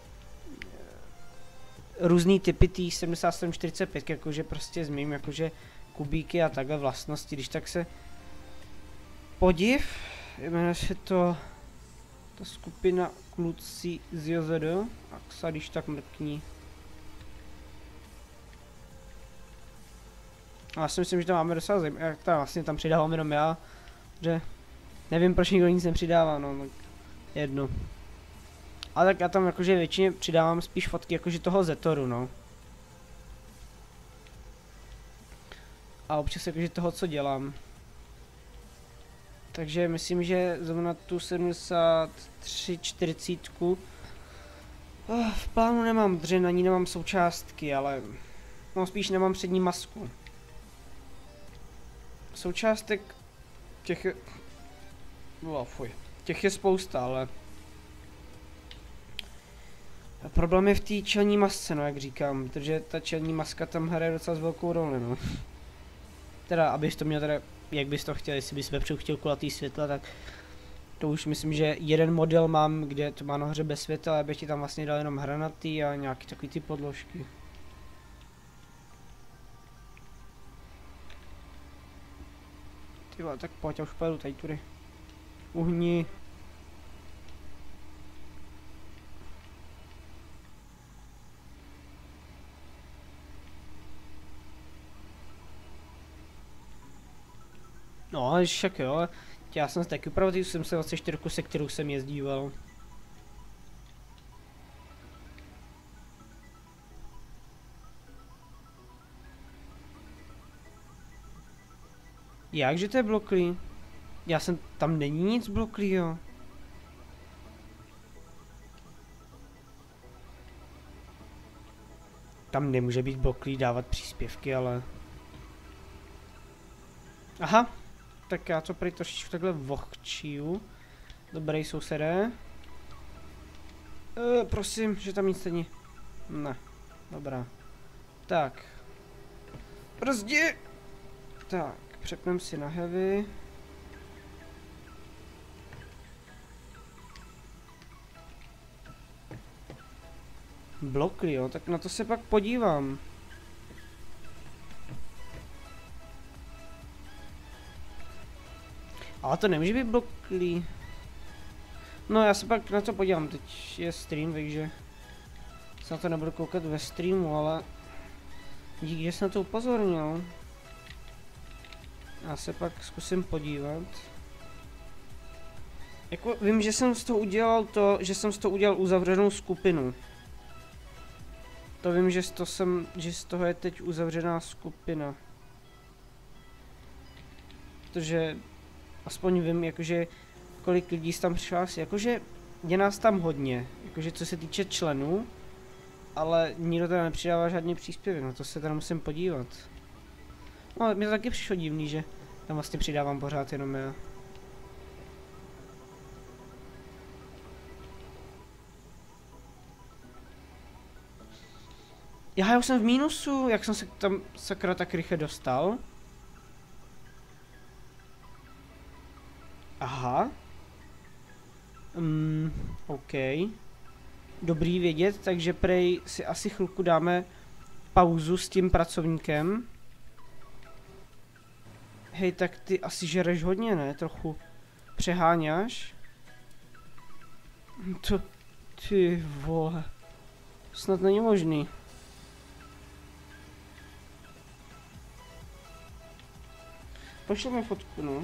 S1: různý typy T sedmdesát sedm čtyřicet pět, jakože prostě zmím, jakože kubíky a takhle vlastnosti, když tak se podiv, jmenuje se to ta skupina kluci z J Z D, a když tak mrkni. A já si myslím, že to máme docela zajímavé, jak to vlastně tam přidávám jenom já, že nevím, proč nikdo nic nepřidává, no, tak jedno. Ale tak já tam jakože většině přidávám spíš fotky jakože toho Zetoru, no. A občas jakože toho, co dělám. Takže myslím, že zrovna tu sedmdesát tři čtyřicet oh, v plánu nemám, protože na ní nemám součástky, ale no spíš nemám přední masku. Součástek těch je, oh, fuj, těch je spousta, ale a problém je v té čelní masce, no jak říkám, protože ta čelní maska tam hraje docela velkou roli, no. Teda, abys to měl teda, jak bys to chtěl, jestli bys vepředu chtěl kulatý světla, tak to už myslím, že jeden model mám, kde to má nahoře bez světla, aby ti tam vlastně dal jenom hranatý a nějaký takový ty podložky. Ty vole, tak pojď, já už pojedu tady tudy. Uhni. No, však jo, já jsem taky upravil jsem se dvacet čtyři, se kterou jsem jezdíval. Jakže to je bloklý? Já jsem, tam není nic bloklý, jo. Tam nemůže být bloklý dávat příspěvky, ale... Aha, tak já to prý trošičku takhle vohčiju. Dobrý sousedé. E, prosím, že tam nic není. Ne, dobrá. Tak. Brzdi! Tak, přepnem si na heavy. Blokly, jo, tak na to se pak podívám. Ale to nemůže být bloklý. No já se pak na to podívám, teď je stream, takže se na to nebudu koukat ve streamu, ale díky, že jsi na to upozornil. Já se pak zkusím podívat. Jako vím, že jsem z toho udělal to, že jsem z toho udělal uzavřenou skupinu. To vím, že z toho, jsem, že z toho je teď uzavřená skupina. Protože aspoň vím, jakože kolik lidí tam přihlásí, jakože je nás tam hodně, jakože co se týče členů, ale nikdo teda nepřidává žádný příspěvek, na to se teda musím podívat. No ale mi to taky přišlo divný, že tam vlastně přidávám pořád jenom já. Já, já už jsem v mínusu, jak jsem se tam sakra tak rychle dostal. Aha. Um, OK. Dobrý vědět, takže prej si asi chvilku dáme pauzu s tím pracovníkem. Hej, tak ty asi žereš hodně, ne? Trochu přeháňáš. To, ty vole. Snad není možný. Pošli mi fotku, no.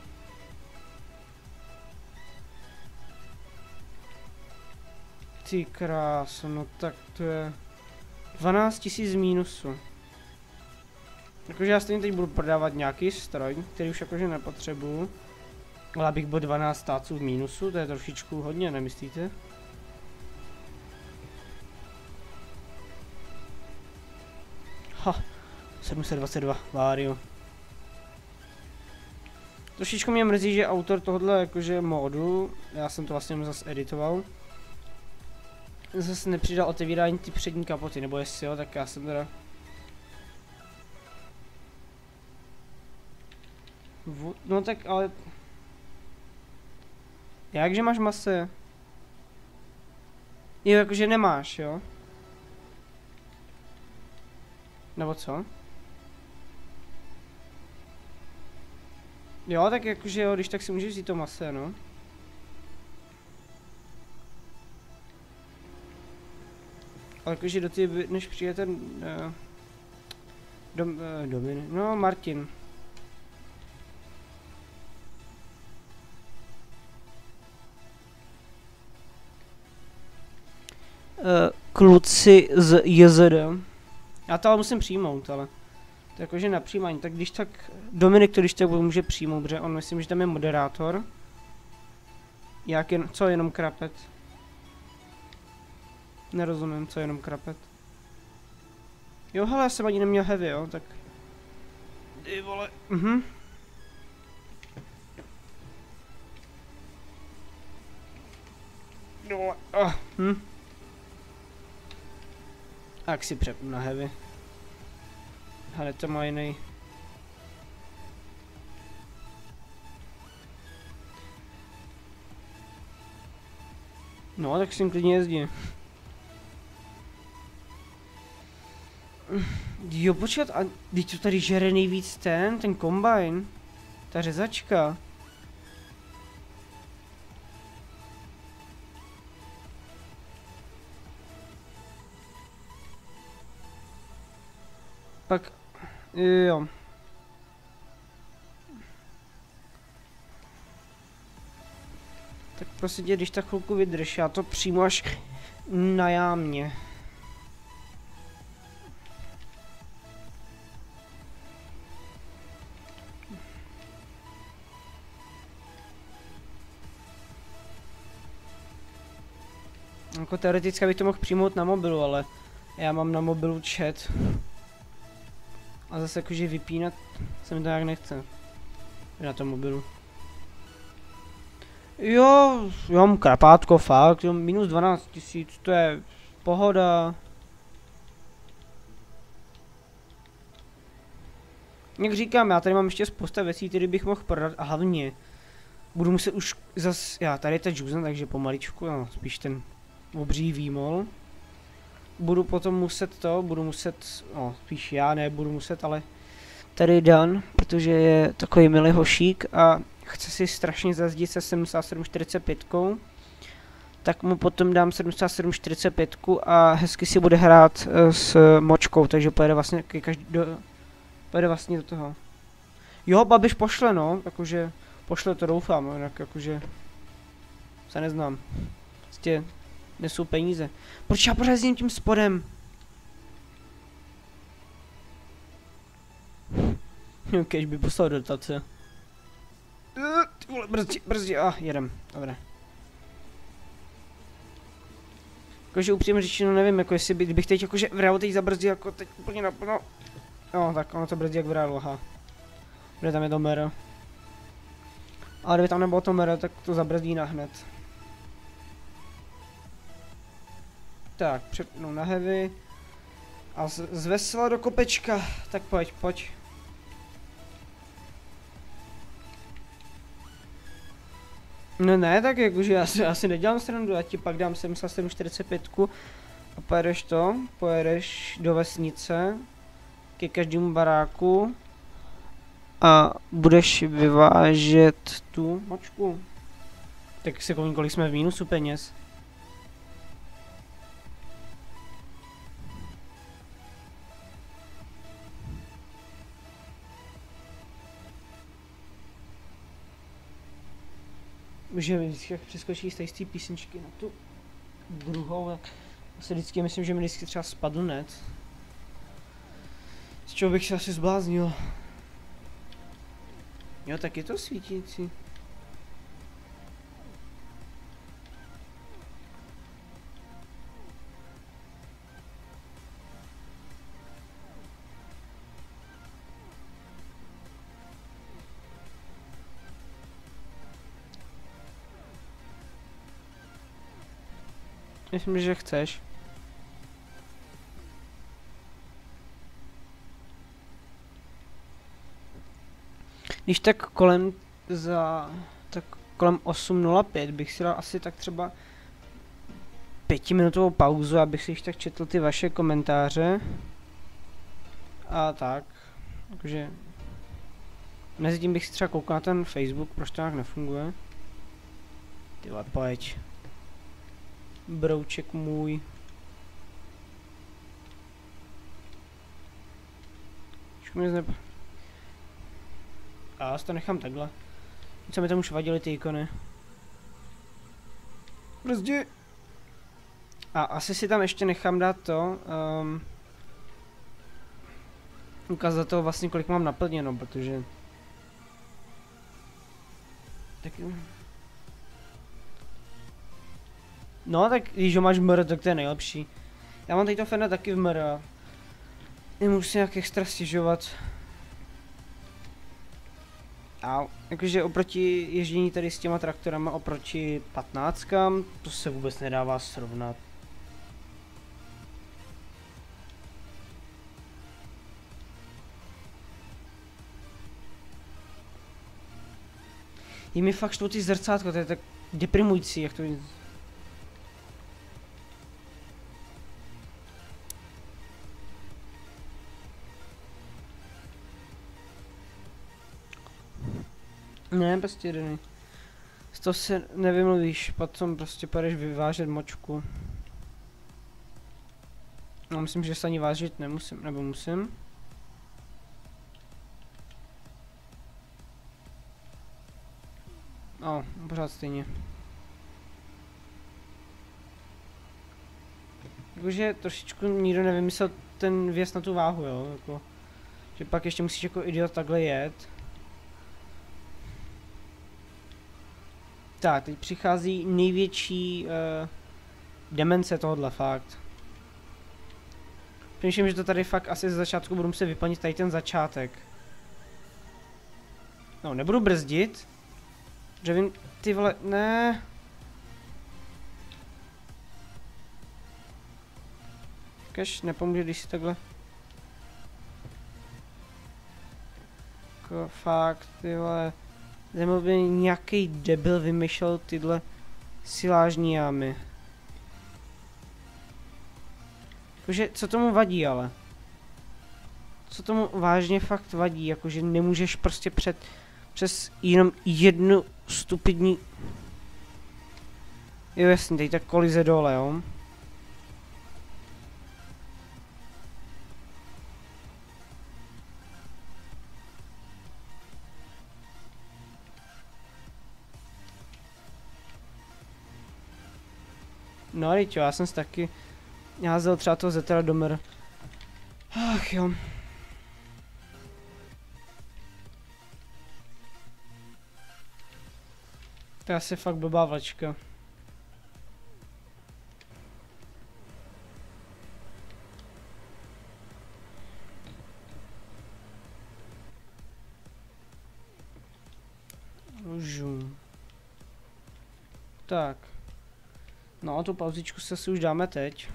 S1: Ty kráso, no tak to je dvanáct tisíc z mínusu. Jakože já stejně teď budu prodávat nějaký stroj, který už jakože nepotřebuju. Ale abych byl dvanáct stáců v mínusu, to je trošičku hodně, nemyslíte? Ha, sedm set dvacet dva, Vario. Trošičku mě mrzí, že autor tohohle jakože módu, já jsem to vlastně jenom zase editoval, zase nepřidal otevírání ty přední kapoty, nebo jestli jo, tak já jsem teda... No tak ale... Jakže máš mase? Jo, jakože nemáš, jo? Nebo co? Jo, tak jakože jo, když tak si můžeš vzít to mase, no. Ale jakože do ty, než přijde ten... Uh, dom, uh, Domin, no Martin. Uh, kluci z J Z D. Já to ale musím přijmout, ale... To jakože na přijímání, tak když tak... Dominik to když tak může přijmout, protože on myslím, že tam je moderátor. Jak jen, co jenom krapet? Nerozumím, co jenom krapet. Jo, hele, já jsem ani neměl heavy, jo, tak... Ty vole, mhm. No, oh, hm. Tak si přepnu na heavy. Hele, to má jiný. No, tak s tím klidně jezdí. Jo, počkat, a teď to tady žere nejvíc ten, ten kombajn. Ta řezačka. Pak, jo. Tak prosím tě, když tak chvilku vydrž, já to přímo až na jámě. Jako teoreticky bych to mohl přijmout na mobilu, ale já mám na mobilu chat. A zase jakože vypínat se mi to jak nechce. Na tom mobilu. Jo, jo, mám krapátko, fakt, jo, minus dvanáct tisíc, to je pohoda. Jak říkám, já tady mám ještě spousta věcí, které bych mohl prodat a hlavně budu muset už zas, já tady je ta juice, takže pomaličku, no, spíš ten obří výmol. Budu potom muset to, budu muset, no, spíš já ne, budu muset, ale tady Dan, protože je takový milý hošík a chce si strašně zazdit se sedmdesát sedm čtyřicet pět, tak mu potom dám sedmdesát sedm čtyřicet pět a hezky si bude hrát uh, s močkou, takže pojede vlastně každý do, pojede vlastně do toho. Jo, Babiš pošle, no, jakože pošle, to doufám, jinak jakože se neznám. Prostě nesou peníze. Proč já pořád jezdím tím spodem? Kež by poslal dotace. Ty vole, brzdí, brzdí, a ah, jedem, dobré. Jakože upřímně řečeno nevím, jako jestli by, bych teď jakože v reálu teď zabrzdil jako teď úplně naplno. No, tak ono to brzdí jak v reálu, aha. Kde tam je to mero. Ale kdyby tam nebylo to mero, tak to zabrzdí na hned. Tak, přepnu na heavy. A z, z vesela do kopečka, tak pojď, pojď. No ne, tak jakože já si, já si nedělám srandu, já ti pak dám sedmdesát sedm čtyřicet pět a pojedeš to, pojedeš do vesnice ke každému baráku a budeš vyvážet tu močku. Tak si kolik, kolik jsme v mínusu peněz. Že vždycky jak přeskočí z té písničky na tu druhou, tak asi vždycky myslím, že mi vždycky třeba spadl net. Z čeho bych se asi zbláznil. Jo, tak je to svítící. Myslím, že chceš. Když tak kolem za... tak kolem osm nula pět bych si dal asi tak třeba pětiminutovou pauzu, abych si ještě tak četl ty vaše komentáře. A tak. Takže... Mezi tím bych si třeba koukal na ten Facebook, proč to nějak nefunguje. Tyhle, pojď. Brouček můj. Znep... A já si to nechám takhle. Co mi tam už vadily ty ikony. Brzdi! A asi si tam ještě nechám dát to. Um, ukázat to vlastně, kolik mám naplněno, protože... Tak... No, tak když ho máš v M R, tak to je nejlepší. Já mám tadyto Fenda taky v M R. Nemůžu si nějak extra stěžovat. A jakože oproti ježdění tady s těma traktorama oproti patnáctkám, to se vůbec nedává srovnat. Je mi fakt šlo ty zrcátko, to je tak deprimující, jak to je. Ne, prostě jedený. Z toho se nevymluvíš, potom prostě půjdeš vyvážet močku. No, myslím, že se ani vážit nemusím, nebo musím. O, pořád stejně. Jakože trošičku nikdo nevymyslel ten věc na tu váhu, jo, jako. Že pak ještě musíš jako idiot takhle jet. Tak, teď přichází největší uh, demence tohohle, fakt. Přemýšlím, že to tady fakt asi ze začátku budu muset vyplnit tady ten začátek. No, nebudu brzdit. Že vím, ty vole, ne. Kaž nepomůže, když si takhle. Jako fakt, ty vole. Nebo by nějaký debil vymýšlel tyhle silážní jámy. Jakože, co tomu vadí ale? Co tomu vážně fakt vadí, jakože nemůžeš prostě před, přes jenom jednu stupidní... Jo jasně, teď tak kolize dole, jo? No teď jo, já jsem si taky házel třeba toho Zetera do M R. Ach jo. To je asi fakt blbá vlačka. Můžu. Tak. No a tu pauzičku se si už dáme teď.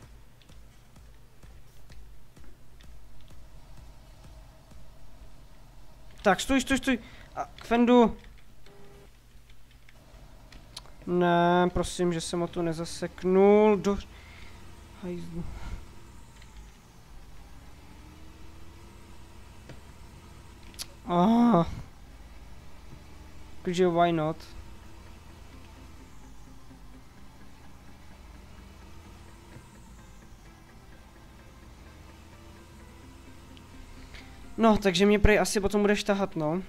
S1: Tak, stůj, stůj, stůj. A k Fendu. Ne, prosím, že jsem ho tu nezaseknul. Do... Hajzlu. Ah. Takže why not? No, takže mě prej asi potom budeš tahat, no.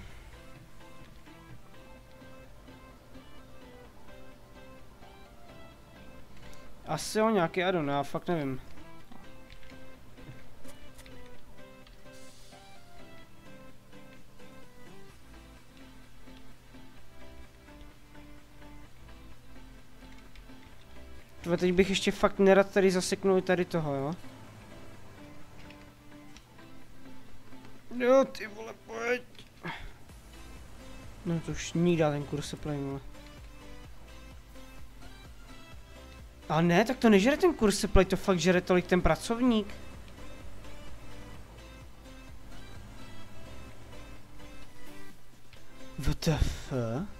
S1: Asi o nějaký addon, já fakt nevím. Tve, teď bych ještě fakt nerad tady zaseknul tady toho, jo. Jo, ty vole, pojď. No to už nikdy ten kurse play, vole. A ne, tak to nežere ten kurz supply, to fakt žere tolik ten pracovník. W T F?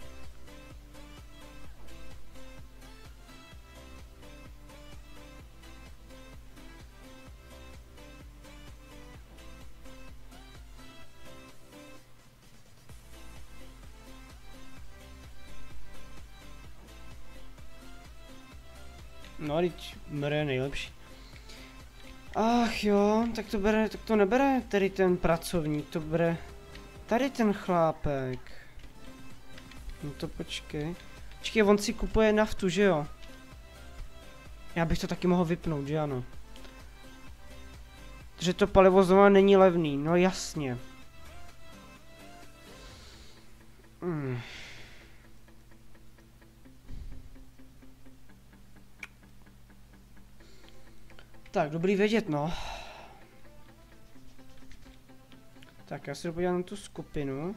S1: No, teď Mre je nejlepší. Ach jo, tak to bere, tak to nebere tady ten pracovník, to bere tady ten chlápek. No to počkej. Počkej, on si kupuje naftu, že jo? Já bych to taky mohl vypnout, že ano? Že to palivo znovu není levný, no jasně. Hmm. Tak, dobrý vědět, no. Tak, já se podívám na tu skupinu.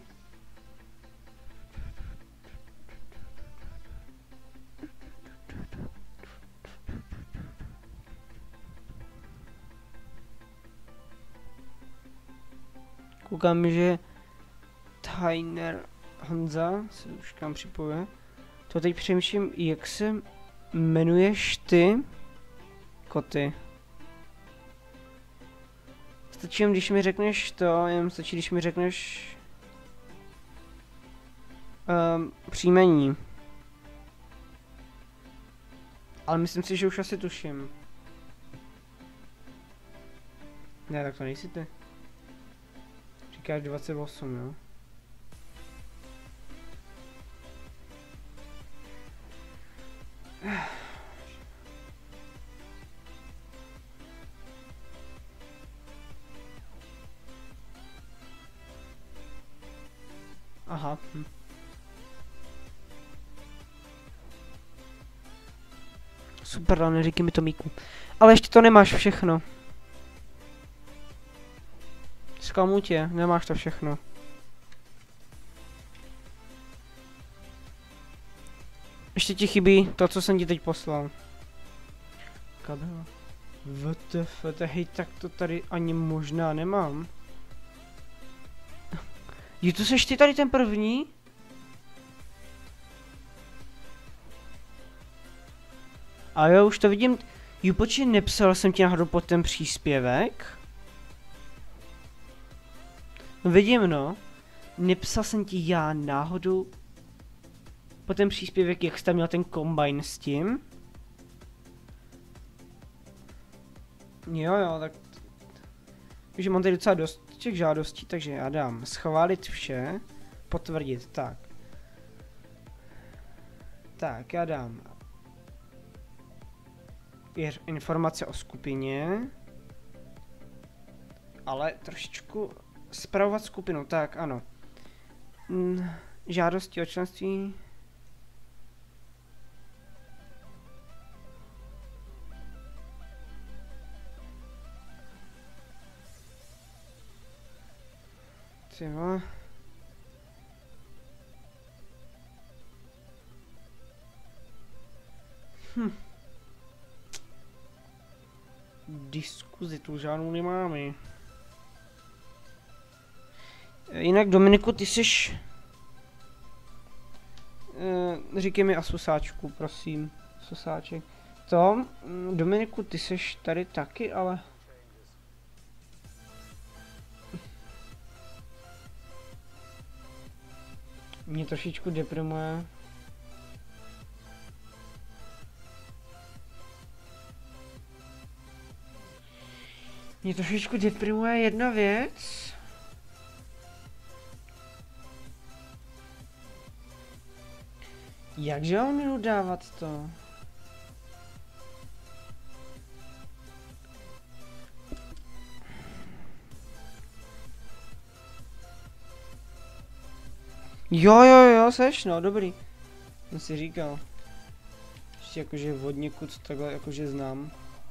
S1: Koukám, že Tyner Honza se už kam připojuje. To teď přemýšlím, jak se jmenuješ ty koty. Stačí jen, když mi řekneš to, jen stačí, když mi řekneš um, příjmení. Ale myslím si, že už asi tuším. Ne, tak to nejsi ty. Říkáš dvacet osm, jo? Aha. Hm. Super, ale neříkej mi to, Míku. Ale ještě to nemáš všechno. Zklamu tě, nemáš to všechno. Ještě ti chybí to, co jsem ti teď poslal. Kabel. W T F, hej, tak to tady ani možná nemám. Jo, to seš ty tady ten první? A jo, už to vidím. Jo, počkej, nepsal jsem ti náhodou pod ten příspěvek? No, vidím, no. Nepsal jsem ti já náhodou pod ten příspěvek, jak jsi tam měl ten kombajn s tím? Jo, jo, tak... Takže mám tady docela dost těch žádostí, takže já dám schválit vše, potvrdit, tak. Tak, já dám informace o skupině, ale trošičku spravovat skupinu, tak ano. Hm, žádosti o členství. Ty vole. Hm. Diskuzi tu žádnou nemáme. Jinak, Dominiku, ty jsiš... E, říkej mi asusáčku, prosím. Asusáček. To, Dominiku, ty jsiš tady taky, ale... Mě trošičku deprimuje. Mě trošičku deprimuje jedna věc. Jakže mám měl dávat to? Jo, jo, jo, seš, no, dobrý. Jsem si říkal. Ještě jakože od někud takhle jakože znám.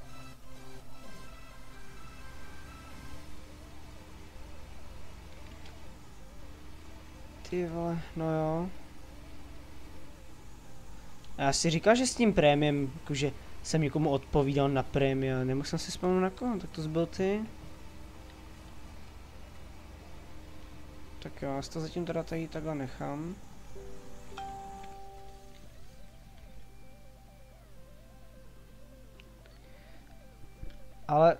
S1: Ty vole, no jo. A já si říkal, že s tím prémiem, jakože jsem někomu odpovídal na prémia, nemohl jsem si vzpomenout na koho, tak to zbyl ty. Tak jo, já si to zatím teda tady takhle nechám. Ale...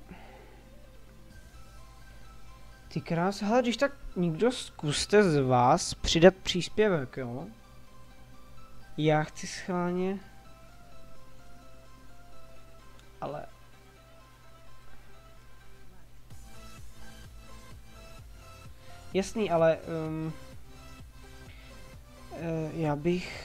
S1: Ty krás, hele, když tak nikdo zkuste z vás přidat příspěvek, jo? Já chci schválně... Ale... Jasný, ale... Um, uh, já bych...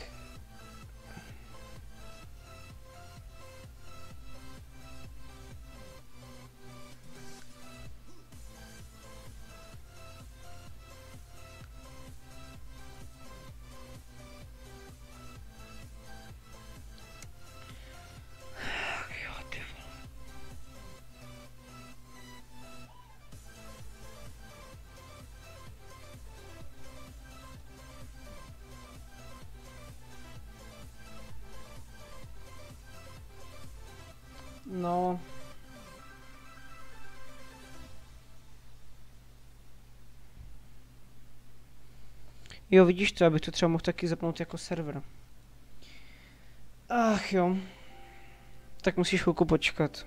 S1: No... Jo, vidíš to, abych to třeba mohl taky zapnout jako server. Ach jo. Tak musíš chvilku počkat.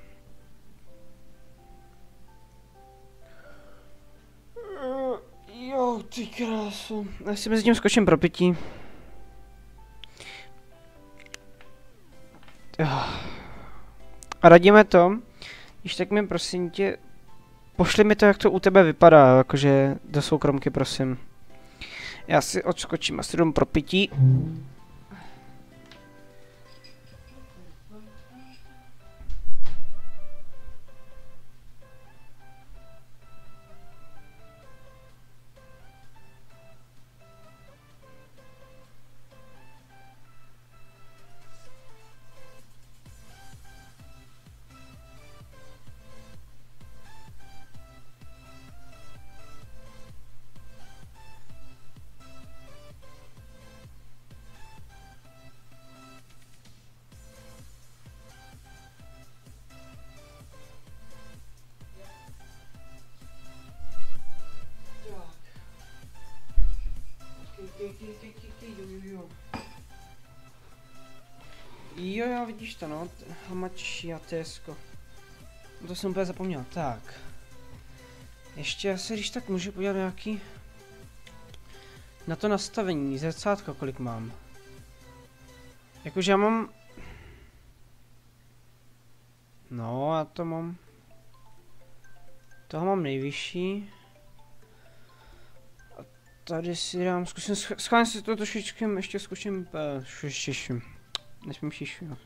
S1: Jo, ty krásu. Já si mezi tím skočím pro pití. A radíme to, když tak mi prosím tě, pošli mi to, jak to u tebe vypadá, jakože do soukromky, prosím. Já si odskočím asi dom pro pití. Jo, jo, vidíš to, no, hamači a tesko. To jsem úplně zapomněl, tak. Ještě asi, když tak můžu podívat nějaký... Na to nastavení, zrcátko, kolik mám. Jakože já mám... No, já to mám... Toho mám nejvyšší. A tady si dám, zkusím, schválně si to trošičku, ještě zkusím, uh, šiším. Nesmím šišu, jo.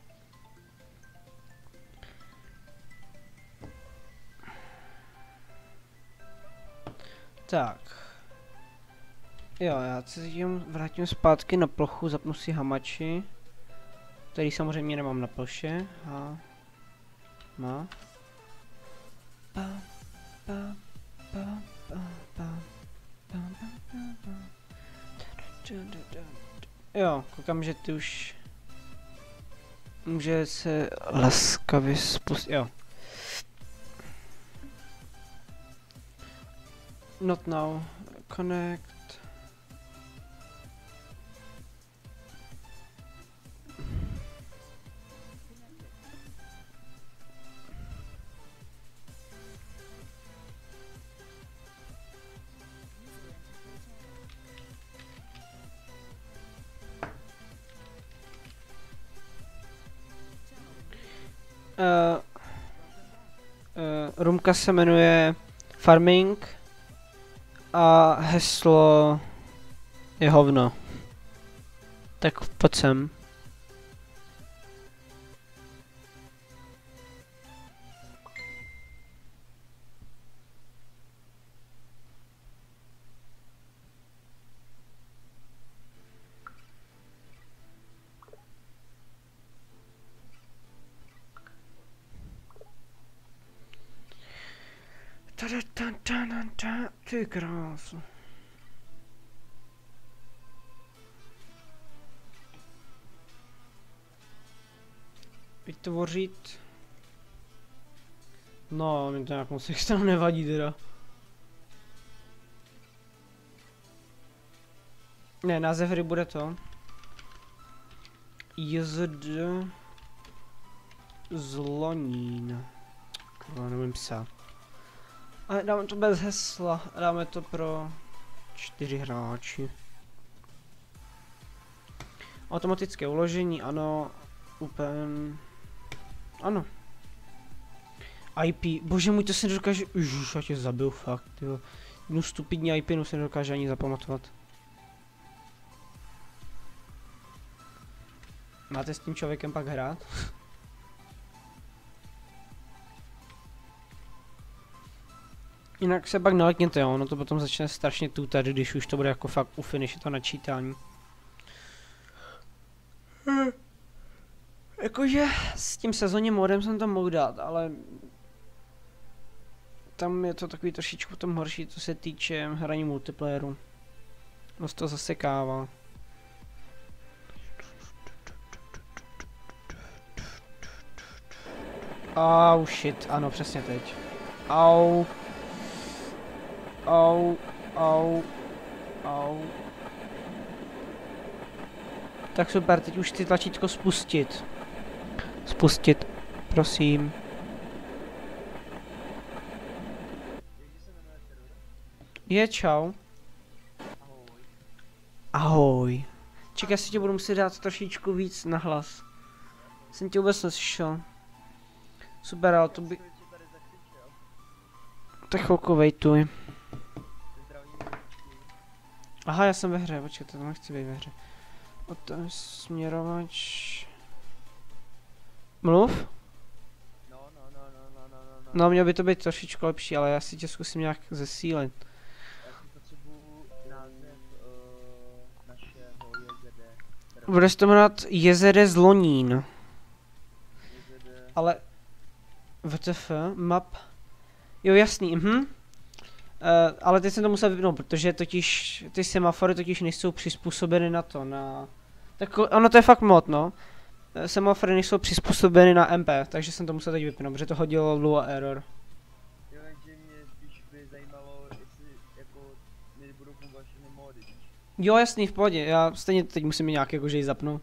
S1: Tak. Jo, já se tím vrátím zpátky na plochu, zapnu si hamači. Který samozřejmě nemám na ploše. A... Má. Pa, pa, pa, pa, pa, pa, pa, pa, pa. Jo, koukám, že ty už... Může se laskavě spustit, jo. Not now. Connect. Uh, uh, roomka se jmenuje Farming a heslo je hovno. Tak pojď sem. Ty krásu. vytvořit. No, mi to nějak moc extra nevadí teda. Ne, název hry bude to. J Z D Zlonín. Kurva, nevím psát. Ale dáme to bez hesla, dáme to pro čtyři hráči. Automatické uložení, ano. Open. Ano. I P, bože můj, to se nedokáže, už já tě zabil fakt, tyjo. Jednu stupidní I P se nedokáže ani zapamatovat. Máte s tím člověkem pak hrát? Jinak se pak nalekněte, jo, ono to potom začne strašně tutat, když už to bude jako fakt u finiše to načítání. Hmm. Jakože s tím sezónním modem jsem to mohl dát, ale tam je to takový trošičku tom horší, co se týče hraní multiplayeru. Dost to zasekává. Au, shit, ano, přesně teď. Au. Au, au, au. Tak super, teď už chci tlačítko spustit. Spustit, prosím. Je, čau.
S2: Ahoj.
S1: Ahoj. Čekaj, já si tě budu muset dát trošičku víc na hlas. Jsem tě vůbec neslyšel. Super, ale to by... Tak chvilku wejtuj. Aha, já jsem ve hře, počkejte, to nechci být ve hře. O to směrovač... Mluv?
S2: No, no, no, no, no, no, no.
S1: No, mělo by to být trošičku lepší, ale já si tě zkusím nějak zesílit.
S2: Já si potřebuju název uh, našeho J Z D.
S1: Bude se to jmenovat J Z D Zlonín.
S2: J Z D.
S1: Ale... W T F, map... Jo, jasný, mhm. Uh, ale teď jsem to musel vypnout, protože totiž ty semafory totiž nejsou přizpůsobeny na to, na... Tak ono to je fakt mod, no. Semafory nejsou přizpůsobeny na M P, takže jsem to musel teď vypnout, protože to hodilo Lua error.
S2: Jo, takže mě spíš by zajímalo, jestli jako mě budou fungovat všechny mody.
S1: Jo, jasný, v pohodě, já stejně teď musím nějak jakože ji zapnout.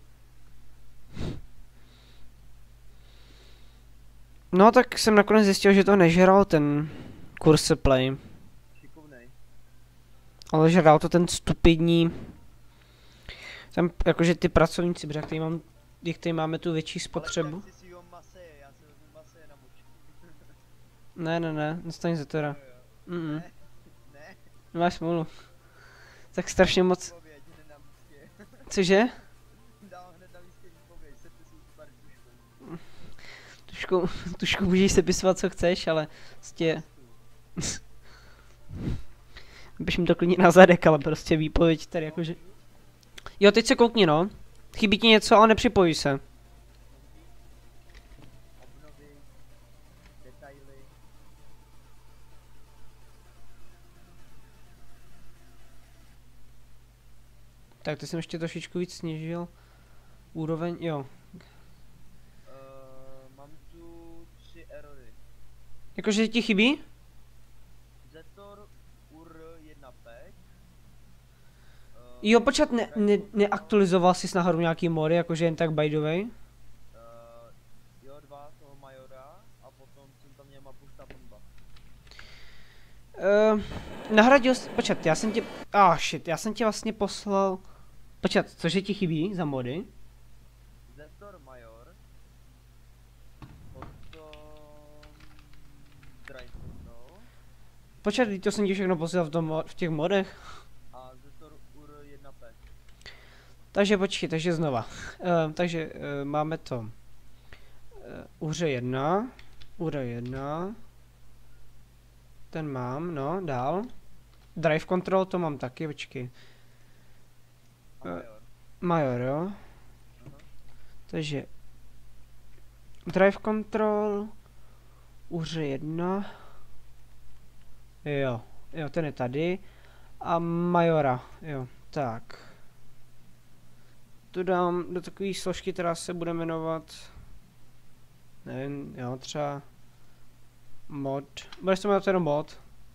S1: No tak jsem nakonec zjistil, že to nežral ten Cursor Play.
S2: Šikovnej.
S1: Ale žral to ten stupidní... Tam jakože ty pracovníci, protože jak tady, mám, jak tady máme tu větší spotřebu.
S2: Ale si jo maseje, já se vezmu maseje na moči.
S1: Ne, ne, ne, nestaň se teda. Mm -mm.
S2: Ne, ne.
S1: Máš smůlu. Tak strašně moc...
S2: Výpověď hned na místě.
S1: Cože?
S2: Dám hned na místě výpověď, sepisuju pár tuškou.
S1: Tušku, tušku můžeš sepisovat co chceš, ale prostě... Běž mi to klidně na zadek, ale prostě výpověď tady jakože... Jo, teď se koukni, no. Chybí ti něco, ale nepřipojí se.
S2: Obnovy, detaily.
S1: Tak, teď jsem ještě trošičku víc snížil. Úroveň, jo.
S2: Uh, mám tu tři erory.
S1: Jakože ti chybí?
S2: Zetor U R jedna pek. Uh,
S1: Jo, počkat, ne, ne, neaktualizoval jsi náhodou nějaký mody, jakože jen tak by the way?
S2: Uh, jo, dva toho Majora a potom jsem tam měl mapu Štabomba.
S1: Uh, nahradil jsi, počkat, já jsem tě, ah shit, já jsem tě vlastně poslal, počkat, cože ti chybí za mody?
S2: Zetor Major. Potom... Drive no.
S1: Počkat, to jsem ti všechno poslal v, tom, v těch modech.
S2: A Zetor U R jedna pek.
S1: Takže počkej, takže znova. Uh, takže uh, máme to. Uh, U R jedna. U R jedna. Ten mám, no, dál. Drive control, to mám taky, počkej.
S2: A
S1: Uh,
S2: Major.
S1: Major, jo.
S2: Aha.
S1: Takže. Drive control. U R jedna. Jo, jo, ten je tady. A Majora, jo, tak. Tu dám do takové složky, která se bude jmenovat nevím, jo, třeba mod. Budeš to mít jenom mod.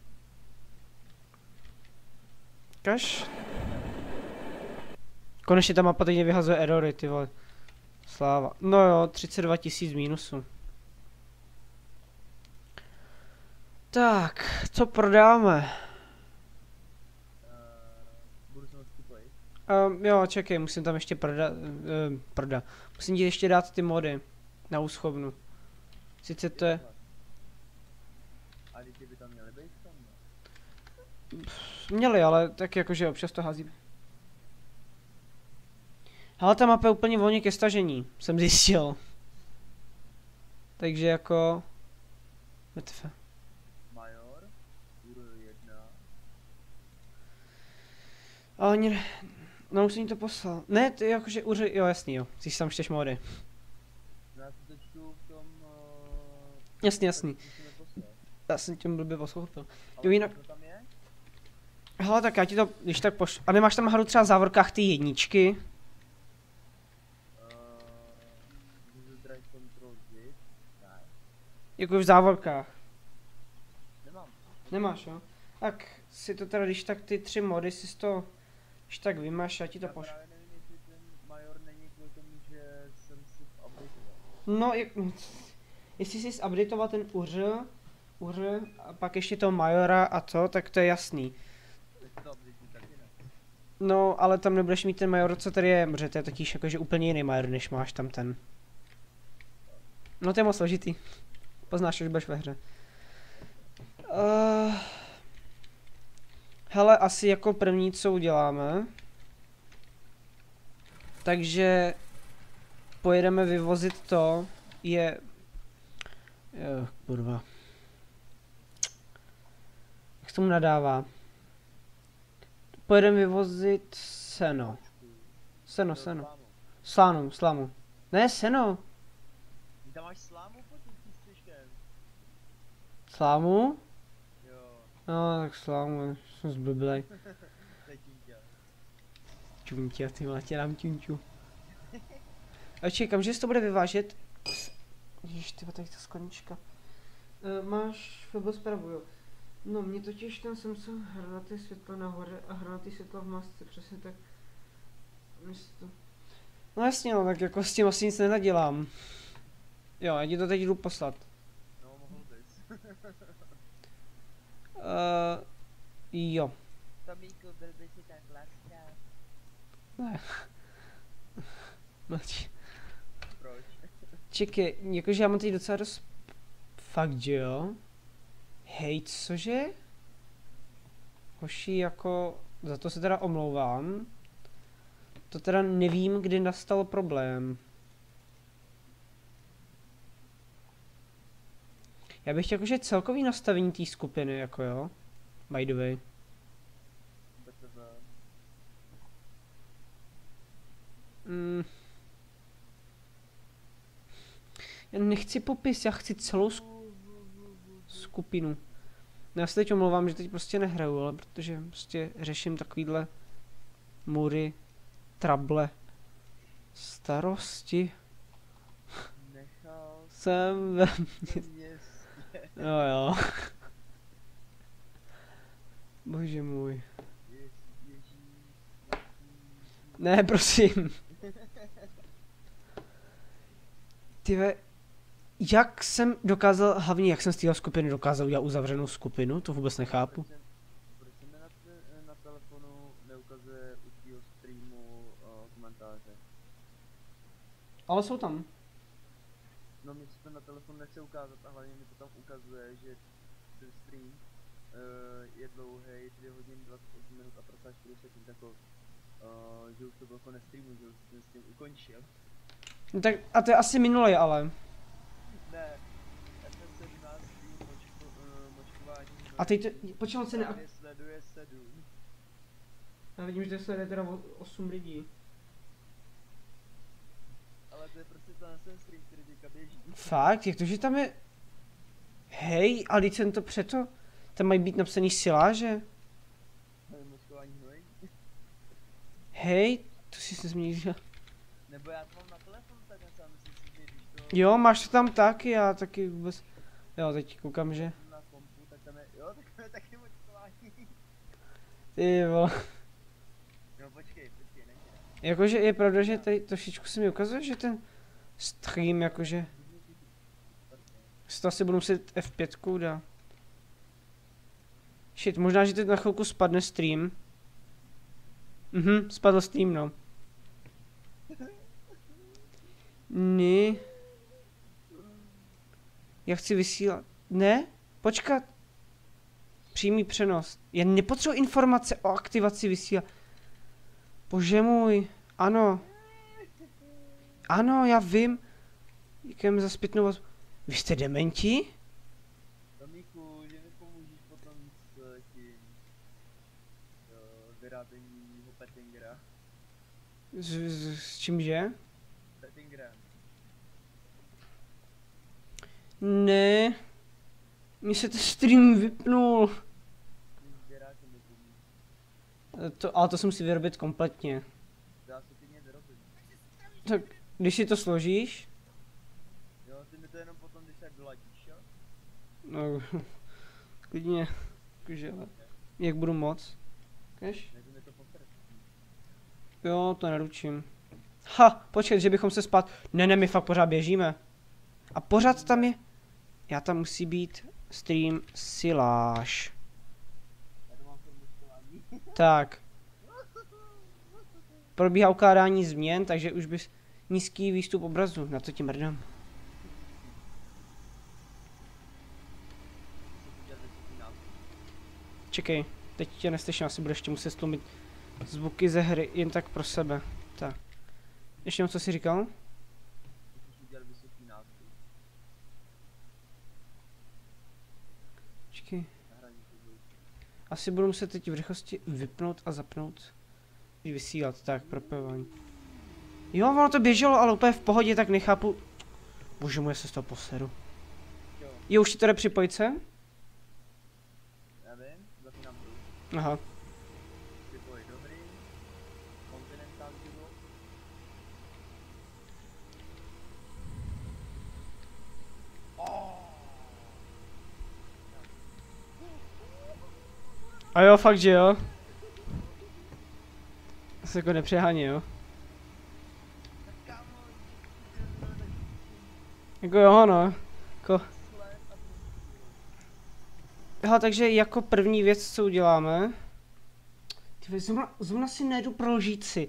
S1: Kaž? Konečně ta mapa teď vyhazuje erory, ty vole. Sláva. No jo, třicet dva tisíc mínusu. Tak, co prodáme?
S2: Uh, budu se moc kupovat.
S1: Um, jo, čekej, musím tam ještě prodat, uh, prodat. Musím ti ještě dát ty mody na úschovnu. Sice to je...
S2: A ty by tam měly být tam, no?
S1: Měli, ale tak jakože občas to hází. Hele, ta mapa je úplně volně ke stažení, jsem zjistil. Takže jako... Mrtve.
S2: Major, U R jedna.
S1: Ale oni... ne- No už jsem jí to poslal. Ne, ty jakože uři... Jo, jasný, jo. Když tam čteš mody.
S2: No já si to čtu v tom... Uh,
S1: Jasný, jasný.
S2: tady, co jsi mi poslal.
S1: Já jsem tím blbě poslouchal.
S2: Ale
S1: Jo, jinak...
S2: co tam je?
S1: Hele, tak já ti to, když tak poš... A nemáš tam hru třeba v závorkách ty jedničky?
S2: Uh, Drive Control Z. Ne,
S1: Jako v závorkách.
S2: nemám.
S1: Nemáš, jo? Tak si to teda, když tak ty tři mody si to... Když tak vymáš, já ti to
S2: Já
S1: pošlu.
S2: právě nevím, jestli ten Major není kvůli tomu, že jsem si updateoval.
S1: No, jak, jestli jsi updateoval ten uř, uř, a pak ještě toho Majora a to, tak to je jasný.
S2: Tak to updateuji taky ne.
S1: No, ale tam nebudeš mít ten Major, co tady je, protože to je totiž jakože úplně jiný Major, než máš tam ten. No to je moc složitý. Poznáš, až budeš ve hře. Uh, hele, asi jako první, co uděláme. Takže pojedeme vyvozit to, je... Jo, kurva. Jak se tomu nadává? Pojedeme vyvozit seno. Seno,
S2: To
S1: seno.
S2: slámu.
S1: Slánu, slámu. Ne, seno.
S2: Ty tam máš slámu pod tím přístřeškem.
S1: Slámu?
S2: Jo,
S1: No, tak slámu, jsem zblblej.
S2: to je tím tě.
S1: Čuntě, ty vole, tě dám čunču. A čekám, že se to bude vyvážet. Ježiš, ty vole, tady ta sklenička. Uh, máš filbl zpravu, jo. No, mě totiž ten Samsung hranatý světlo nahoře a hranatý světlo v masce, přesně tak. Místo. No jasně, no, tak jako s tím asi nic nenadělám. Jo, já ti to teď jdu poslat.
S2: No, mohl bys.
S1: Uh, jo.
S2: Tomíku, byl by si tak laskav.
S1: Ne. Mlčí.
S2: Proč?
S1: Čekej, jakože já mám teď docela dost... Fakt, že jo? Hej, cože? Hoši, jako... Za to se teda omlouvám. To teda nevím, kdy nastal problém. Já bych chtěl jakože celkový nastavení té skupiny, jako jo? By the way.
S2: B T V.
S1: Mm. Já nechci popis, já chci celou sk- skupinu. No, já se teď omlouvám, že teď prostě nehraju, ale protože prostě řeším takovýhle můry, trable, starosti.
S2: Nechal
S1: Jsem ve
S2: jsem
S1: městě.
S2: městě.
S1: Jo jo. Bože můj.
S2: Ježíš, ježíš.
S1: Ne, prosím. Tyve, jak jsem dokázal, hlavně jak jsem z téhle skupiny dokázal udělat uzavřenou skupinu, to vůbec nechápu.
S2: Proč se- Proč se mi na, te, na telefonu neukazuje u tvýho streamu uh, komentáře?
S1: Ale jsou tam.
S2: No mi se to na telefonu nechce ukázat a hlavně mi to tam ukazuje, že ten stream uh, je dlouhý, dvě hodiny dvacet osm minut a padesát čtyři sekund, jako uh, že už to bylo konec streamu, že už ten stream ukončil.
S1: No tak, a to je asi minulej, ale.
S2: Ne, F S sedmnáct stream močko, uh, močkování.
S1: A teď, to- počkej, on se ne...
S2: Tady sleduje sedm.
S1: Já vidím, že to sleduje teda osm lidí.
S2: Ale to je prostě ten ten stream, který teďka běží.
S1: Fakt, jak to, že tam je... Hej, a teď jsem to přeto... Tam mají být napsaný siláže?
S2: To je močkování hnoj.
S1: Hej, to si se změnil.
S2: Nebo já to mám na telefonu tak já myslím si, že když to
S1: Jo, máš to tam taky, já taky vůbec... Jo, teď koukám, že...
S2: Na kompu, tak tam je, jo, tak tam je taky očkování.
S1: Ty vole.
S2: No počkej, počkej, nechci.
S1: Jakože je pravda, že tady trošičku se mi ukazuje, že ten stream jakože... Si to asi budu muset F pět dát. Shit, možná, že teď na chvilku spadne stream. Mhm, spadl stream, no. Ne. Já chci vysílat. Ne? Počkat. Přímý přenos. Já nepotřebuji informace o aktivaci vysílat. Bože můj. Ano. Ano, já vím. Jakém za zpětnou vazbu. Vy jste dementi?
S2: Tomíku, že mi pomůžeš potom s tím uh, vyrábění Pettingera.
S1: S, s, s čímže?
S2: Pettingerem.
S1: Ne. Mně se ten stream vypnul.
S2: Sběrákem mi pomůže.
S1: To, ale to se musí vyrobit kompletně.
S2: Dá se klidně vyrobit.
S1: Tak, když si to složíš,
S2: Jo, ty mi to jenom potom, když tak doladíš, jo?
S1: no, klidně, jakože, jak budu moc. Keš?
S2: Ne, ty mi to postareš.
S1: Jo, to neručím. Ha, počkej, že bychom se spát. Ne, ne, my fakt pořád běžíme. A pořád tam je. Já tam musí být stream siláž.
S2: Já to mám furt vyškolání.
S1: Tak. Probíhá ukládání změn, takže už bys nízký výstup obrazu. Na to ti mrdám. Čekej, teď tě neslyším, asi budeš ještě muset stlumit zvuky ze hry jen tak pro sebe. Tak. Ještě něco jsi říkal?
S2: Musíš udělat vysoký nástroj.
S1: Čekej.
S2: Na hranici zvuku.
S1: Asi budu muset teď v rychlosti vypnout a zapnout. Když vysílat, tak, propojování. Jo, ono to běželo, ale úplně v pohodě, tak nechápu. Bože můj, já se z toho poseru.
S2: Jo,
S1: Jo, už ti to jde připojit se?
S2: já vím, zapínám to.
S1: Aha.
S2: Připoj do hry. Continental život.
S1: A jo, fakt, že jo? Se jako nepřehání, jo? Jako jo, no. Jako... Aha, takže jako první věc, co uděláme... Ty zrovna, zrovna si najdu pro lžíci.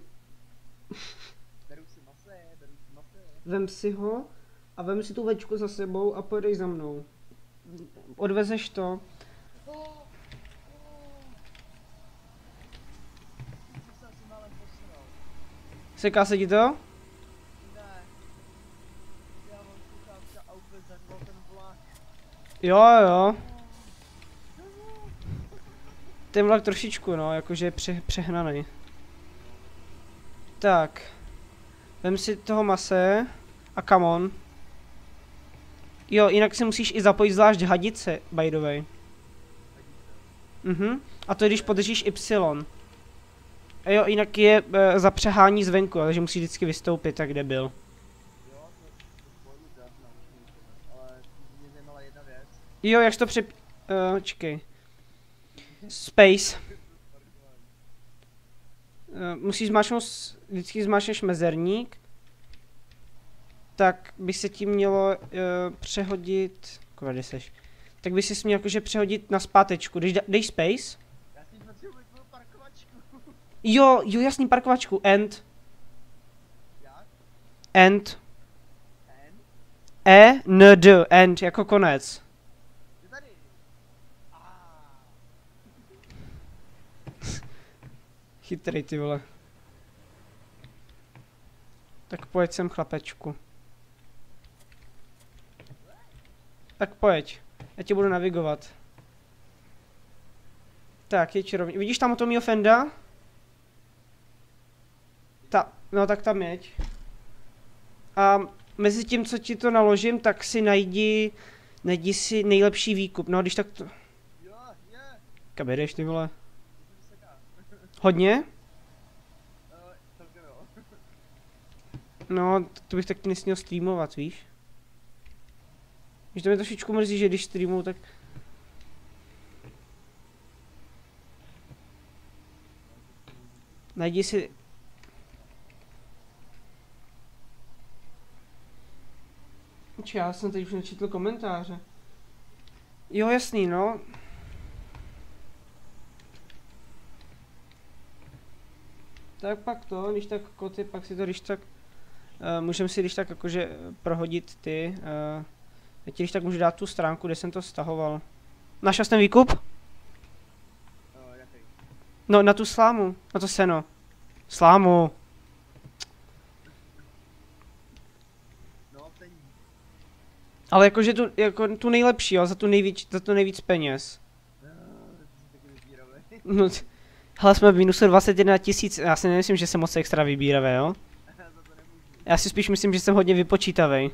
S2: Beru si masé, beru si masé.
S1: Vem si ho a vem si tu večku za sebou a pojedeš za mnou. Odvezeš to. Seká se ti to?
S2: Ne. Já mám sluchátka a úplně zařval ten vlak.
S1: Jo, jo. Ten vlak trošičku, no, jakože je pře přehnaný. Tak. Vem si toho mase a come on. Jo, jinak si musíš i zapojit zvlášť hadice, by the way. Mhm. A to je, když podržíš Y. A jo, jinak je e, za přehání zvenku, takže musíš vždycky vystoupit, tak kde byl.
S2: Jo, to to spolu dát na učení, ale mě zajímala jedna věc.
S1: Jo, jak jsi to přep... Uh, čekej. Space. Uh, musíš zmáčknout, vždycky zmáčkneš mezerník. Tak by se ti mělo uh, přehodit... Kde seš? Tak by si měl jakože přehodit na zpátečku, když dej space.
S2: Já si potřebuji tvou parkovačku.
S1: Jo, jo, jasný, parkovačku, end.
S2: Jak?
S1: End.
S2: N?
S1: E, N, D, end, jako konec.
S2: Je tady. Ah.
S1: Chytrý, ty vole. Tak pojď sem, chlapečku. Tak pojď. Já tě budu navigovat. Tak, je čarovně. Vidíš tam toho mýho Fenda? Ta, no tak tam jeď. A mezi tím, co ti to naložím, tak si najdi, najdi si nejlepší výkup. No, když tak to...
S2: Jo, je.
S1: Kam jedeš, ty vole?
S2: To se seká.
S1: Hodně?
S2: Uh, celkem jo.
S1: No, to bych taky nesměl streamovat, víš? Když to mě trošičku mrzí, že když streamuju, tak... Najdi si... Či já jsem teď už nečetl komentáře. Jo, jasný, no. Tak pak to, když tak koty, pak si to když tak... Uh, můžeme si když tak jakože prohodit ty. Uh, já ti když tak můžu dát tu stránku, kde jsem to stahoval. Našel jsi ten výkup?
S2: Uh, jaký?
S1: No, na tu slámu, na to seno. Slámu.
S2: No, ten...
S1: Ale jakože tu, jako tu nejlepší, jo, za tu nejvíc, za tu nejvíc peněz.
S2: Uh, to jsi taky vybíravý.
S1: No, t- hele, jsme v minusu dvacet jedna tisíc, já si nemyslím, že jsem moc extra vybíravý, jo?
S2: Za to nemůžu.
S1: Já si spíš myslím, že jsem hodně vypočítavý.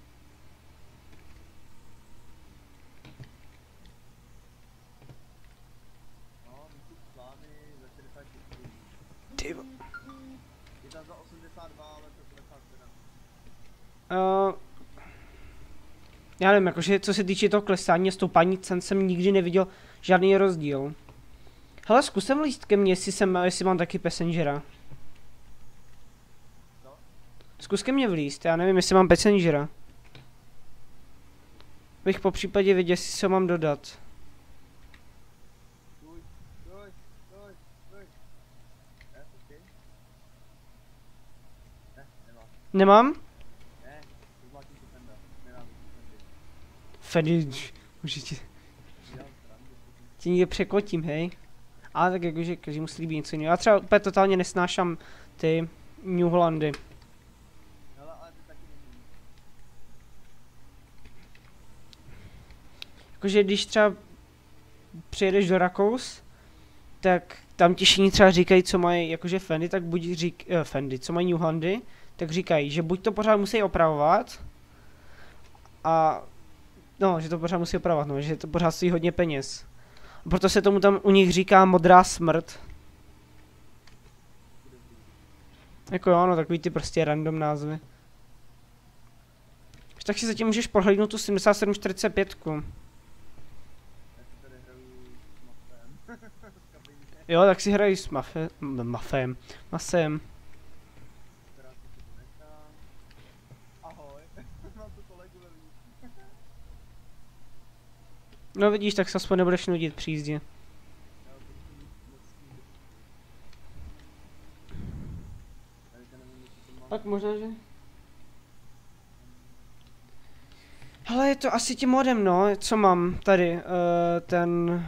S2: No, výkup slámy za šedesát šest.
S1: Ty vo-
S2: Je tam za osmdesát dva, ale to klesá cena.
S1: Uh, já nevím, jakože co se týče toho klesání a stoupání cen jsem nikdy neviděl žádný rozdíl. Hele, zkusem líst ke mně, jestli, jsem, jestli mám taky passengera.
S2: Co?
S1: Zkus ke mně vlízt, já nevím, jestli mám passengera. Bych po případě věděl, jestli se ho mám dodat.
S2: Stůj, stůj, stůj, stůj. Ne, počkej. Ne, nemá.
S1: Nemám?
S2: Ne, rozmlátím si fenda. Nenávím
S1: Fedy, může ti,
S2: Dělám srandu.
S1: ti někde překotím, hej. Ale tak jakože každý musí líbit něco jiného. Já třeba úplně totálně nesnášám ty New Hollandy.
S2: Hele, ale ty taky nemůžu.
S1: Jakože když třeba přijedeš do Rakous, tak tam ti všichni třeba říkají, co mají jakože Fendy, tak buď řík, uh, Fendy, co mají New Hollandy, tak říkají, že buď to pořád musí opravovat, a no, že to pořád musí opravovat, no, že to pořád stojí hodně peněz. A proto se tomu tam u nich říká modrá smrt. Jako jo, no, takový ty prostě random názvy. Tak si zatím můžeš prohlídnout tu sedmdesát sedm čtyřicet pět.
S2: Já si tady hraju s mafem. S kabíně,
S1: Jo, tak si hrají s mafe, m- mafem, masem.
S2: která si to nechám. Ahoj, mám tu kolegu ve výšku.
S1: No vidíš, tak se aspoň nebudeš nudit při jízdě.
S2: Já budu si mít moc s ním. Tady to nevím, jestli to mám.
S1: Tak možná, že... Hele, je to asi tím modem, no, co mám tady, uh, ten...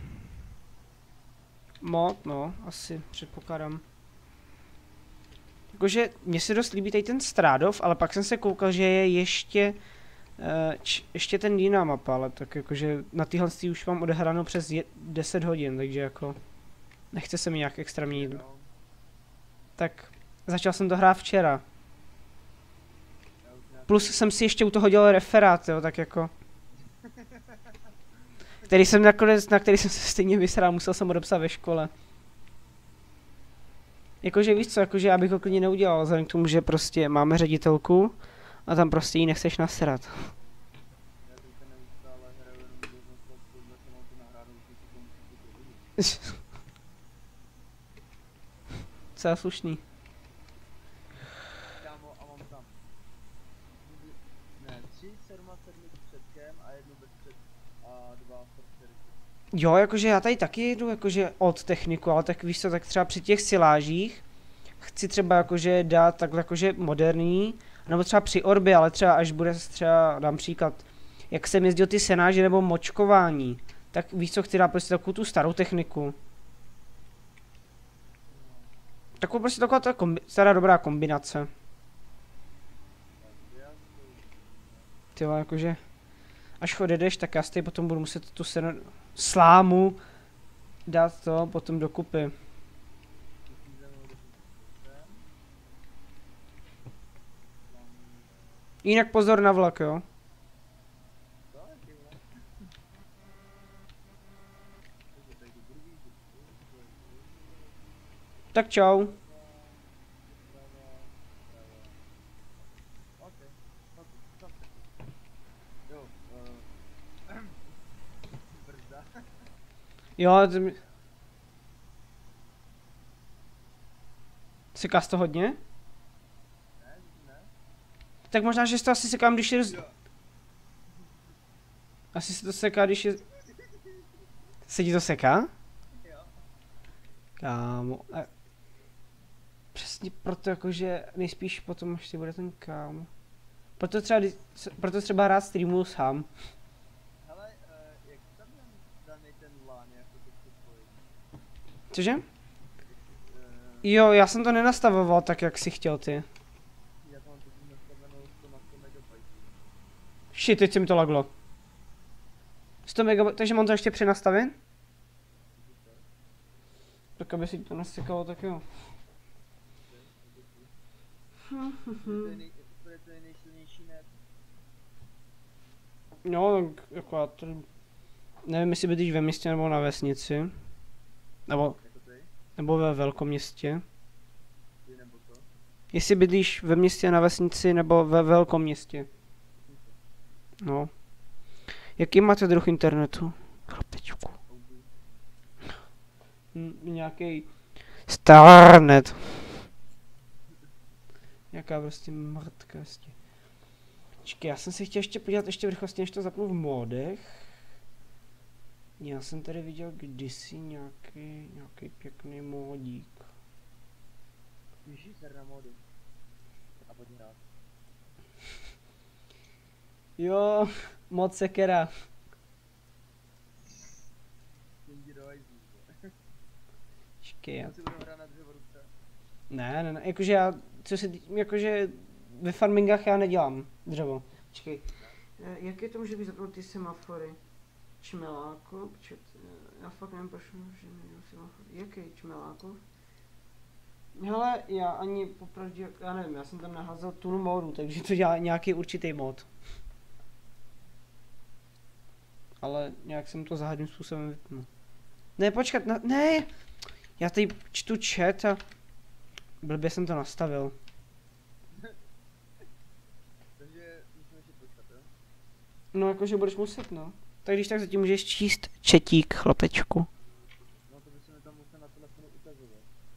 S1: Mod, no, asi, předpokládám. Jakože, mně se dost líbí tady ten Strádov, ale pak jsem se koukal, že je ještě... Uh, č, ještě ten jiná mapa, ale tak jakože na tyhle už mám odehráno přes je, deset hodin, takže jako... Nechce se mi nějak extra měnit.
S2: No,
S1: Tak, začal jsem to hrát včera.
S2: já už nějak...
S1: Plus jsem si ještě u toho dělal referát, jo, tak jako... Který jsem nakonec, na který jsem se stejně vysral, musel jsem odepsat ve škole. Jakože víš co, jakože já bych ho klidně neudělal, vzhledem k tomu, že prostě máme ředitelku a tam prostě jí nechceš nasrat.
S2: Já teďka neustále hraju jenom do toho, protože jsem mám tu nahrádu, už si to musím si to vidět.
S1: Docela slušný.
S2: Kámo, a mám tam. Ne, tři sedm sedmi s předkem a jednu bez před a dva sto čtyřicet.
S1: Jo, jakože já tady taky jedu jakože od techniku, ale tak víš co, tak třeba při těch silážích chci třeba jakože dát takhle jakože moderní, nebo třeba při orbě, ale třeba až bude třeba, dám příklad, jak jsem jezdil ty senáže nebo močkování, tak víš co, chci dát prostě takovou tu starou techniku. Takovou prostě taková ta kombi- stará dobrá kombinace. Ty vole, jakože, až odjedeš, tak já si tady potom budu muset tu sena- slámu dát to potom dokupy. Jinak pozor na vlak, jo. Tak čau. Jo, to mi... Sekáš to hodně?
S2: Ne, ne.
S1: Tak možná, že si to asi sekám, když je... roz- Asi se to seká, když je... Se ti to seká?
S2: Jo.
S1: Kámo. A... Přesně proto jakože nejspíš potom až si bude ten kámo. Proto třeba, kdy- proto třeba rád streamuju sám.
S2: Hele, uh, jak tam mám daný ten LAN jako to připojení?
S1: Cože?
S2: Uh,
S1: Jo, já jsem to nenastavoval tak, jak si chtěl ty.
S2: já tam mám teď nastavenou sto na sto megabajtů.
S1: Shit, teď se mi to laglo. sto megabajtů, takže mám to ještě přenastavit? Tak aby si to nasekalo, tak jo.
S2: To je, nej, to je, to je nejsilnější net.
S1: No, tak jako já to... Nevím, jestli bydlíš ve městě nebo na vesnici. Nebo,
S2: Jako ty?
S1: nebo ve velkoměstě.
S2: Ty nebo to?
S1: Jestli bydlíš ve městě, na vesnici nebo ve velkoměstě. No. Jaký máte druh internetu? Chlapečku. Hm, nějaký Starnet. Nějaká prostě mrtka prostě. Počkej, já jsem si chtěl ještě podívat ještě v rychlosti, než to zapnu v modech. Já jsem tady viděl kdysi nějaký, nějaký pěkný modík.
S2: Běží se na mody. A pojď hrát.
S1: Jo, mod sekera.
S2: Jdi do hajzlů.
S1: Počkej, já...
S2: Já si budu hrát na dřevoruce.
S1: Ne, ne, ne, jakože já, co se tý, jakože ve farmingách já nedělám dřevo. Počkej, eh, jak je to může být zapnout ty semafory? Čmeláko, počkat, já fakt nevím, proč že nejdu semafory. Jaký čmeláko? Hele, já ani popravdě, já nevím, já jsem tam naházel tunu modu, takže to dělá nějaký určitý mod. Ale nějak jsem to záhadným způsobem vypnul. Ne, počkat, na, ne! Já tady čtu chat a... Blbě jsem to nastavil.
S2: Takže musíme ještě počkat, jo?
S1: No jakože budeš muset, no. Tak když tak zatím můžeš číst četík, chlapečku.
S2: No to by se mi tam musel na telefonu ukazovat.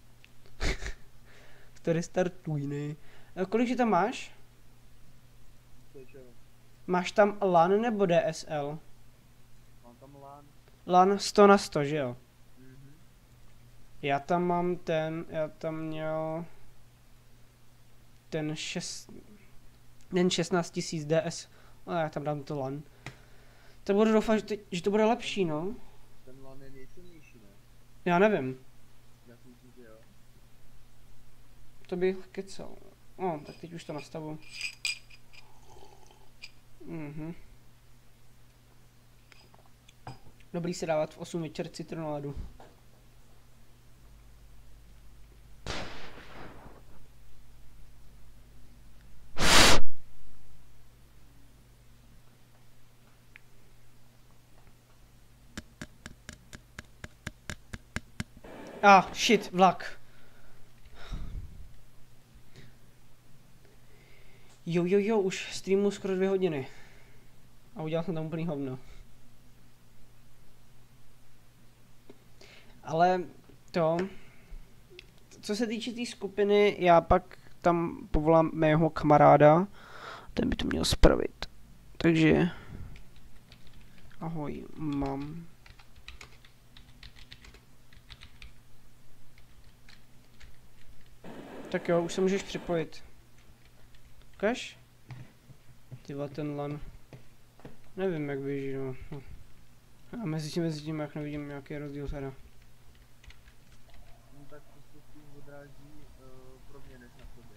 S1: To restartuj, ne? A kolik že tam máš?
S2: To je čeho?
S1: Máš tam LAN nebo D S L?
S2: Mám tam LAN.
S1: LAN sto na sto, že jo?
S2: Mhm.
S1: Já tam mám ten, já tam měl... Ten šest... Ten šestnáct tisíc D S. No já tam dám to LAN. Tak budu doufat, že, to- že to bude lepší, no.
S2: Ten LAN je nejsilnější, ne?
S1: Já nevím.
S2: Já si myslím, že jo.
S1: To bych kecal. No, tak teď už to nastavu. Mhm. Dobrý se dávat v osm večer citronádu. Ah, shit, vlak. Jo, jo, jo, už streamu skoro dvě hodiny. A udělal jsem tam úplný hovno. Ale to, co se týče té tý skupiny, já pak tam povolám mého kamaráda, ten by to měl spravit. Takže, ahoj, mám. Tak jo, už se můžeš připojit. Ukaž? Ty vole, ten LAN. Nevím, jak běží, no. A mezi tím, mezi tím, jak nevidím nějaký rozdíl teda.
S2: No tak to se s tím odráží uh, pro mě než na tobě.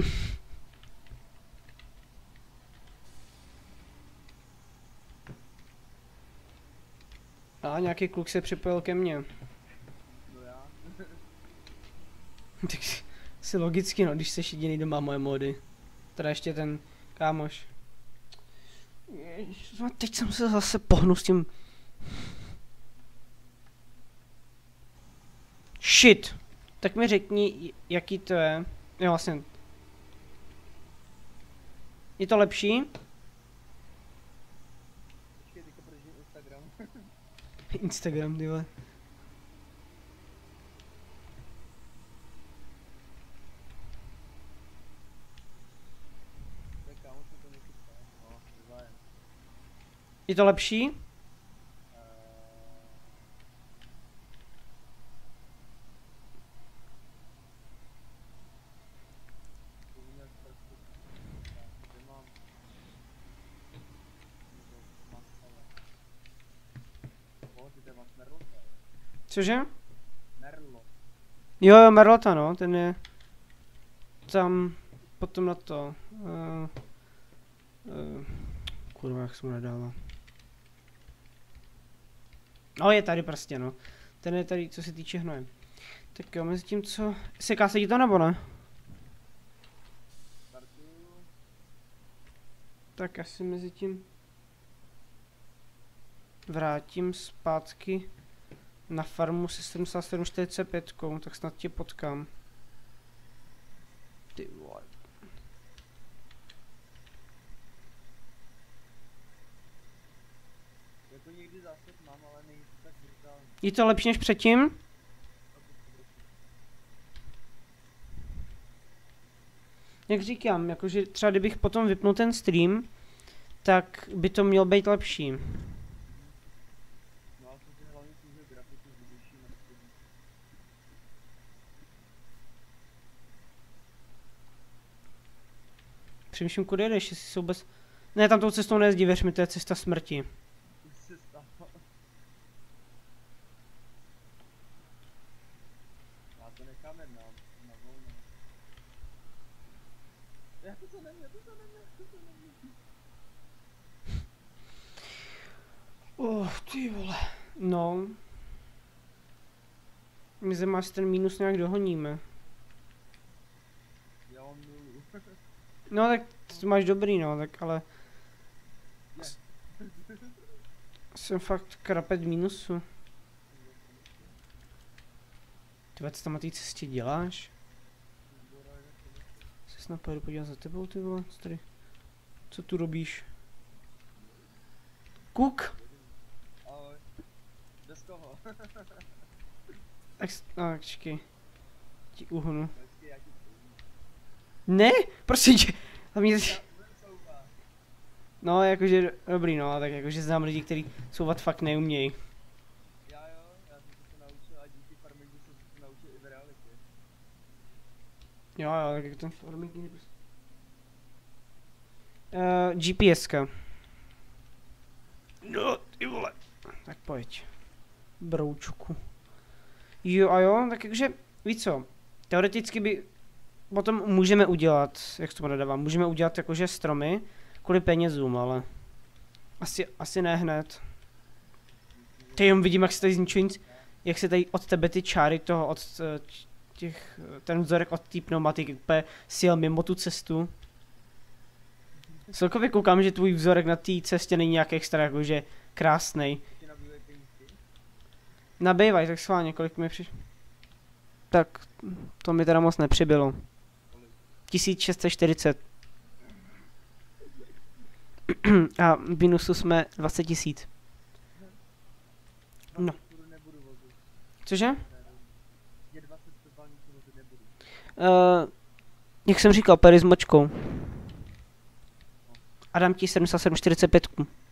S1: A nějaký kluk se připojil ke mně.
S2: No já.
S1: Tak si logicky, no, když jsi jediný, kdo má moje mody. Teda ještě ten kámoš. Ježiš, teď jsem se zase pohnul s tím. Shit. Tak mi řekni, jaký to je. Jo, vlastně. Je to lepší?
S2: Počkej, teďka prožiju Instagram.
S1: Instagram, ty vole. Je to lepší? Cože?
S2: Merlo.
S1: Jo, jo, Merlota, no, ten je tam potom na to. Uh, uh, kurva, jak se mu nedává. No, je tady prostě, no. Ten je tady, co se týče hnoje. Tak jo, mezi tím, co... Seká se ti to nebo ne? Tak asi mezi tím vrátím zpátky na farmu se sedmdesát sedm čtyřicet pět, tak snad tě potkám. Ty vole.
S2: Jako někdy zase mám, ale není to tak brutální.
S1: Je to lepší než předtím? Jak říkám, jakože třeba kdybych potom vypnul ten stream, tak by to mělo být lepší.
S2: No a to hlavně tím, že grafiku zvyšší na střední.
S1: Přemýšlím, kudy jedeš, jestli jsou bez... Ne, tam tou cestou nejezdí, věř mi, to je cesta smrti.
S2: Už se stalo. Já to necháme na, na volno. Já to co nemě, to co nemě, to co nemě.
S1: Oh, ty vole. No. My zde máš ten mínus nějak dohoníme.
S2: Já mám nulu.
S1: No tak to máš dobrý, no, tak ale... Jsem fakt krapet mínusu. Ty co tam na té cestě děláš? Se snad pojedu podívat za tebou, ty vole, co tady? Co tu robíš? Kuk!
S2: Ahoj. Bez koho?
S1: Tak, no, čekej. Ti uhnu.
S2: Počkej, já ti
S1: Ne, prosím tě. Hlavně...
S2: souvá.
S1: No, jakože, dobrý, no, tak jakože znám lidi, kteří souvat fakt neumějí.
S2: Já jo, já jsem se to naučil a díky farmingu jsem se to naučil i v realitě.
S1: Jo, jo, tak jak ten farming je prostě... Uh, GPSka. No, ty vole. Tak pojď. Broučku. Jo a jo, tak jakže, víš co, teoreticky by potom můžeme udělat, jak to nedávám, můžeme udělat jakože stromy kvůli penězům, ale asi, asi ne hned. Teď jenom vidím, jak se tady zničují, jak se tady od tebe ty čáry toho, od těch, ten vzorek od té pneumatiky úplně sjel mimo tu cestu. Celkově koukám, že tvůj vzorek na té cestě není nějak extra jakože krásnej. Nabývaj, tak schválně, kolik mi přišlo. Tak, to mi teda moc nepřibylo. tisíc šest set čtyřicet. A v minusu jsme dvacet tisíc. No. Cože? Uh, jak jsem říkal, pery s močkou. A dám ti sedmdesát sedm čtyřicet pět.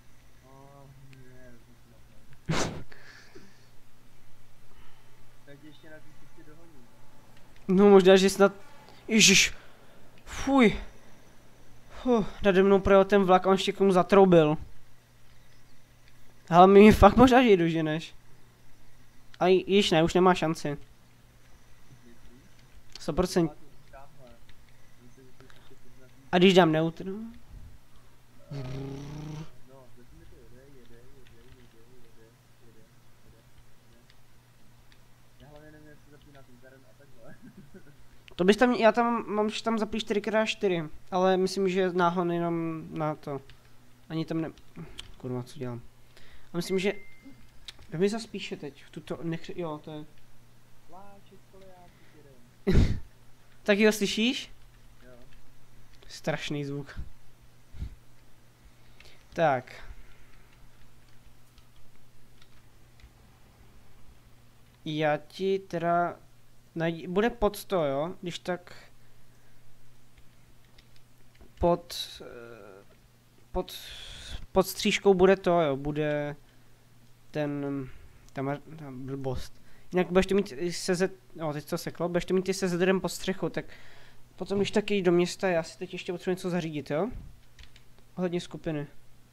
S1: No možná, že snad... Ježiš. Fuj. Huh, nade mnou projel ten vlak a on ještě k tomu zatroubil. Ale mi fakt možná, že ji doženeš. A již ne, už nemá šanci. sto procent. A když dám neutro? To bys tam, já tam mám, že tam zapíš čtyři krát čtyři, ale myslím, že je náhon jenom na to. Ani tam ne... Kurva, co dělám? A myslím, že... Kde mi zaspíše teď? V tuto... Nech... Jo, to je... Tak jo, slyšíš?
S2: Jo.
S1: Strašný zvuk. Tak. Já ti teda... Najdi, bude pod sto, jo? Když tak... Pod... Pod... pod střížkou bude to, jo, bude ten, tam, tam blbost. Jinak budeš mít sezet, no teď to seklo, budeš mít ty sezedrem pod střechou, tak potom když taky do města, já si teď ještě potřebuji něco zařídit, jo? Ohledně skupiny.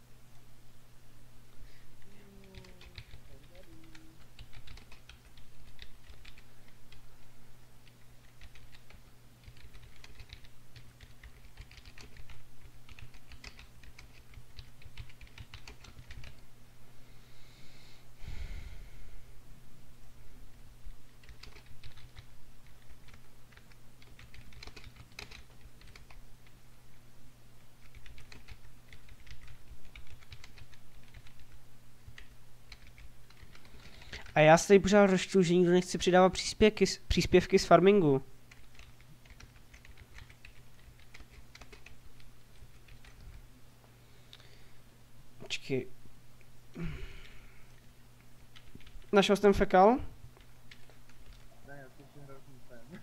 S1: A já se tady pořád rozčtu, že nikdo nechce přidávat příspěvky, příspěvky z farmingu. Počkej. Našel jsi ten fekal?
S2: Ne, já to ještě hrozný ten.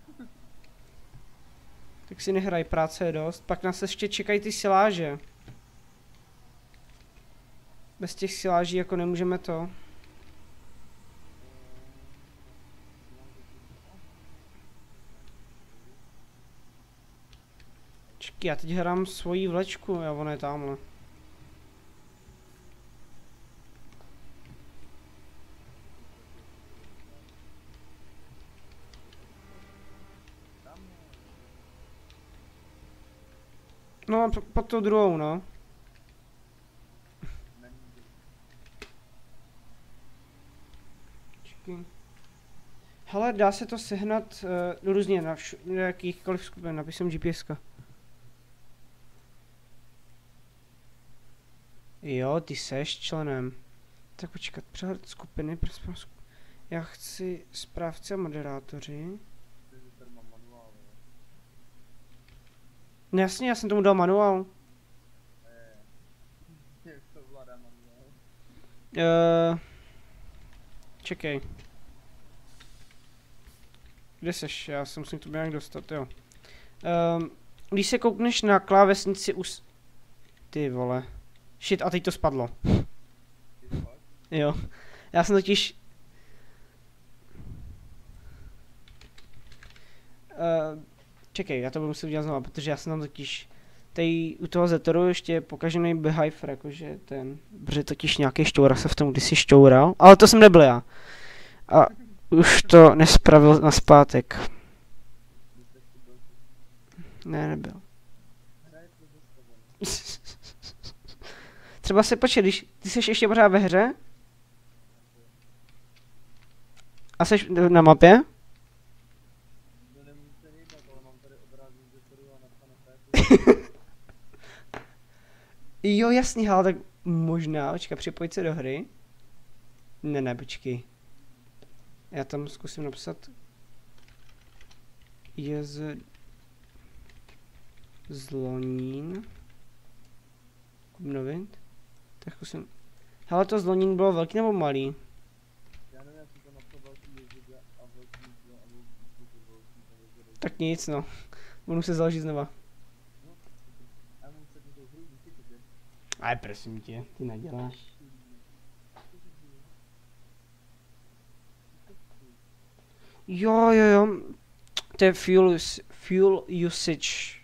S1: Tak si nehraj, práce je dost. Pak nás ještě čekají ty siláže. Bez těch siláží jako nemůžeme to. Čekaj, já teď hrám svoji vlečku, jo, ona je tamhle. No, pod tou druhou, no. Čekaj. Hele, dá se to sehnat uh, různě na, na jakýchkoliv skupin, napisem G P S ka. Jo, ty seš členem. Tak počkat, přehled skupiny, prosím. Já chci správce a moderátoři. No jasně, já jsem tomu dal manuál. Uh, čekej. Kde seš? Já se musím k tobě nějak dostat, jo. Um, když se koukneš na klávesnici us... Ty vole. Shit, a teď to spadlo. Jo. Já jsem totiž... Uh, čekej, já to budu muset udělat znovu, protože já jsem tam totiž... Tady u toho Zetoru ještě pokažený behavior, jakože ten... Protože totiž nějaký šťoura se v tom kdysi šťoural, ale to jsem nebyl já. A už to nespravil naspátek. Ne, nebyl. Třeba se počkej, když ty jsi ještě pořád ve hře? A jsi na mapě? Jo, jasný, ale tak možná, počkej, připojit se do hry. Ne, ne, počkej. Já tam zkusím napsat. Je z... Zlonín. Obnovit. Tak zkusím. Hele, to Zlonín bylo velký nebo malý?
S2: Já nevím, jak to napsal velký jezdě a velký jezdě a velký jezdě.
S1: Tak nic, no. Budu se založit znova.
S2: Já mám se do hru, díky tobě.
S1: Ale prosím tě, ty neděláš. Jo, jo, jo. To je fuel, us fuel usage.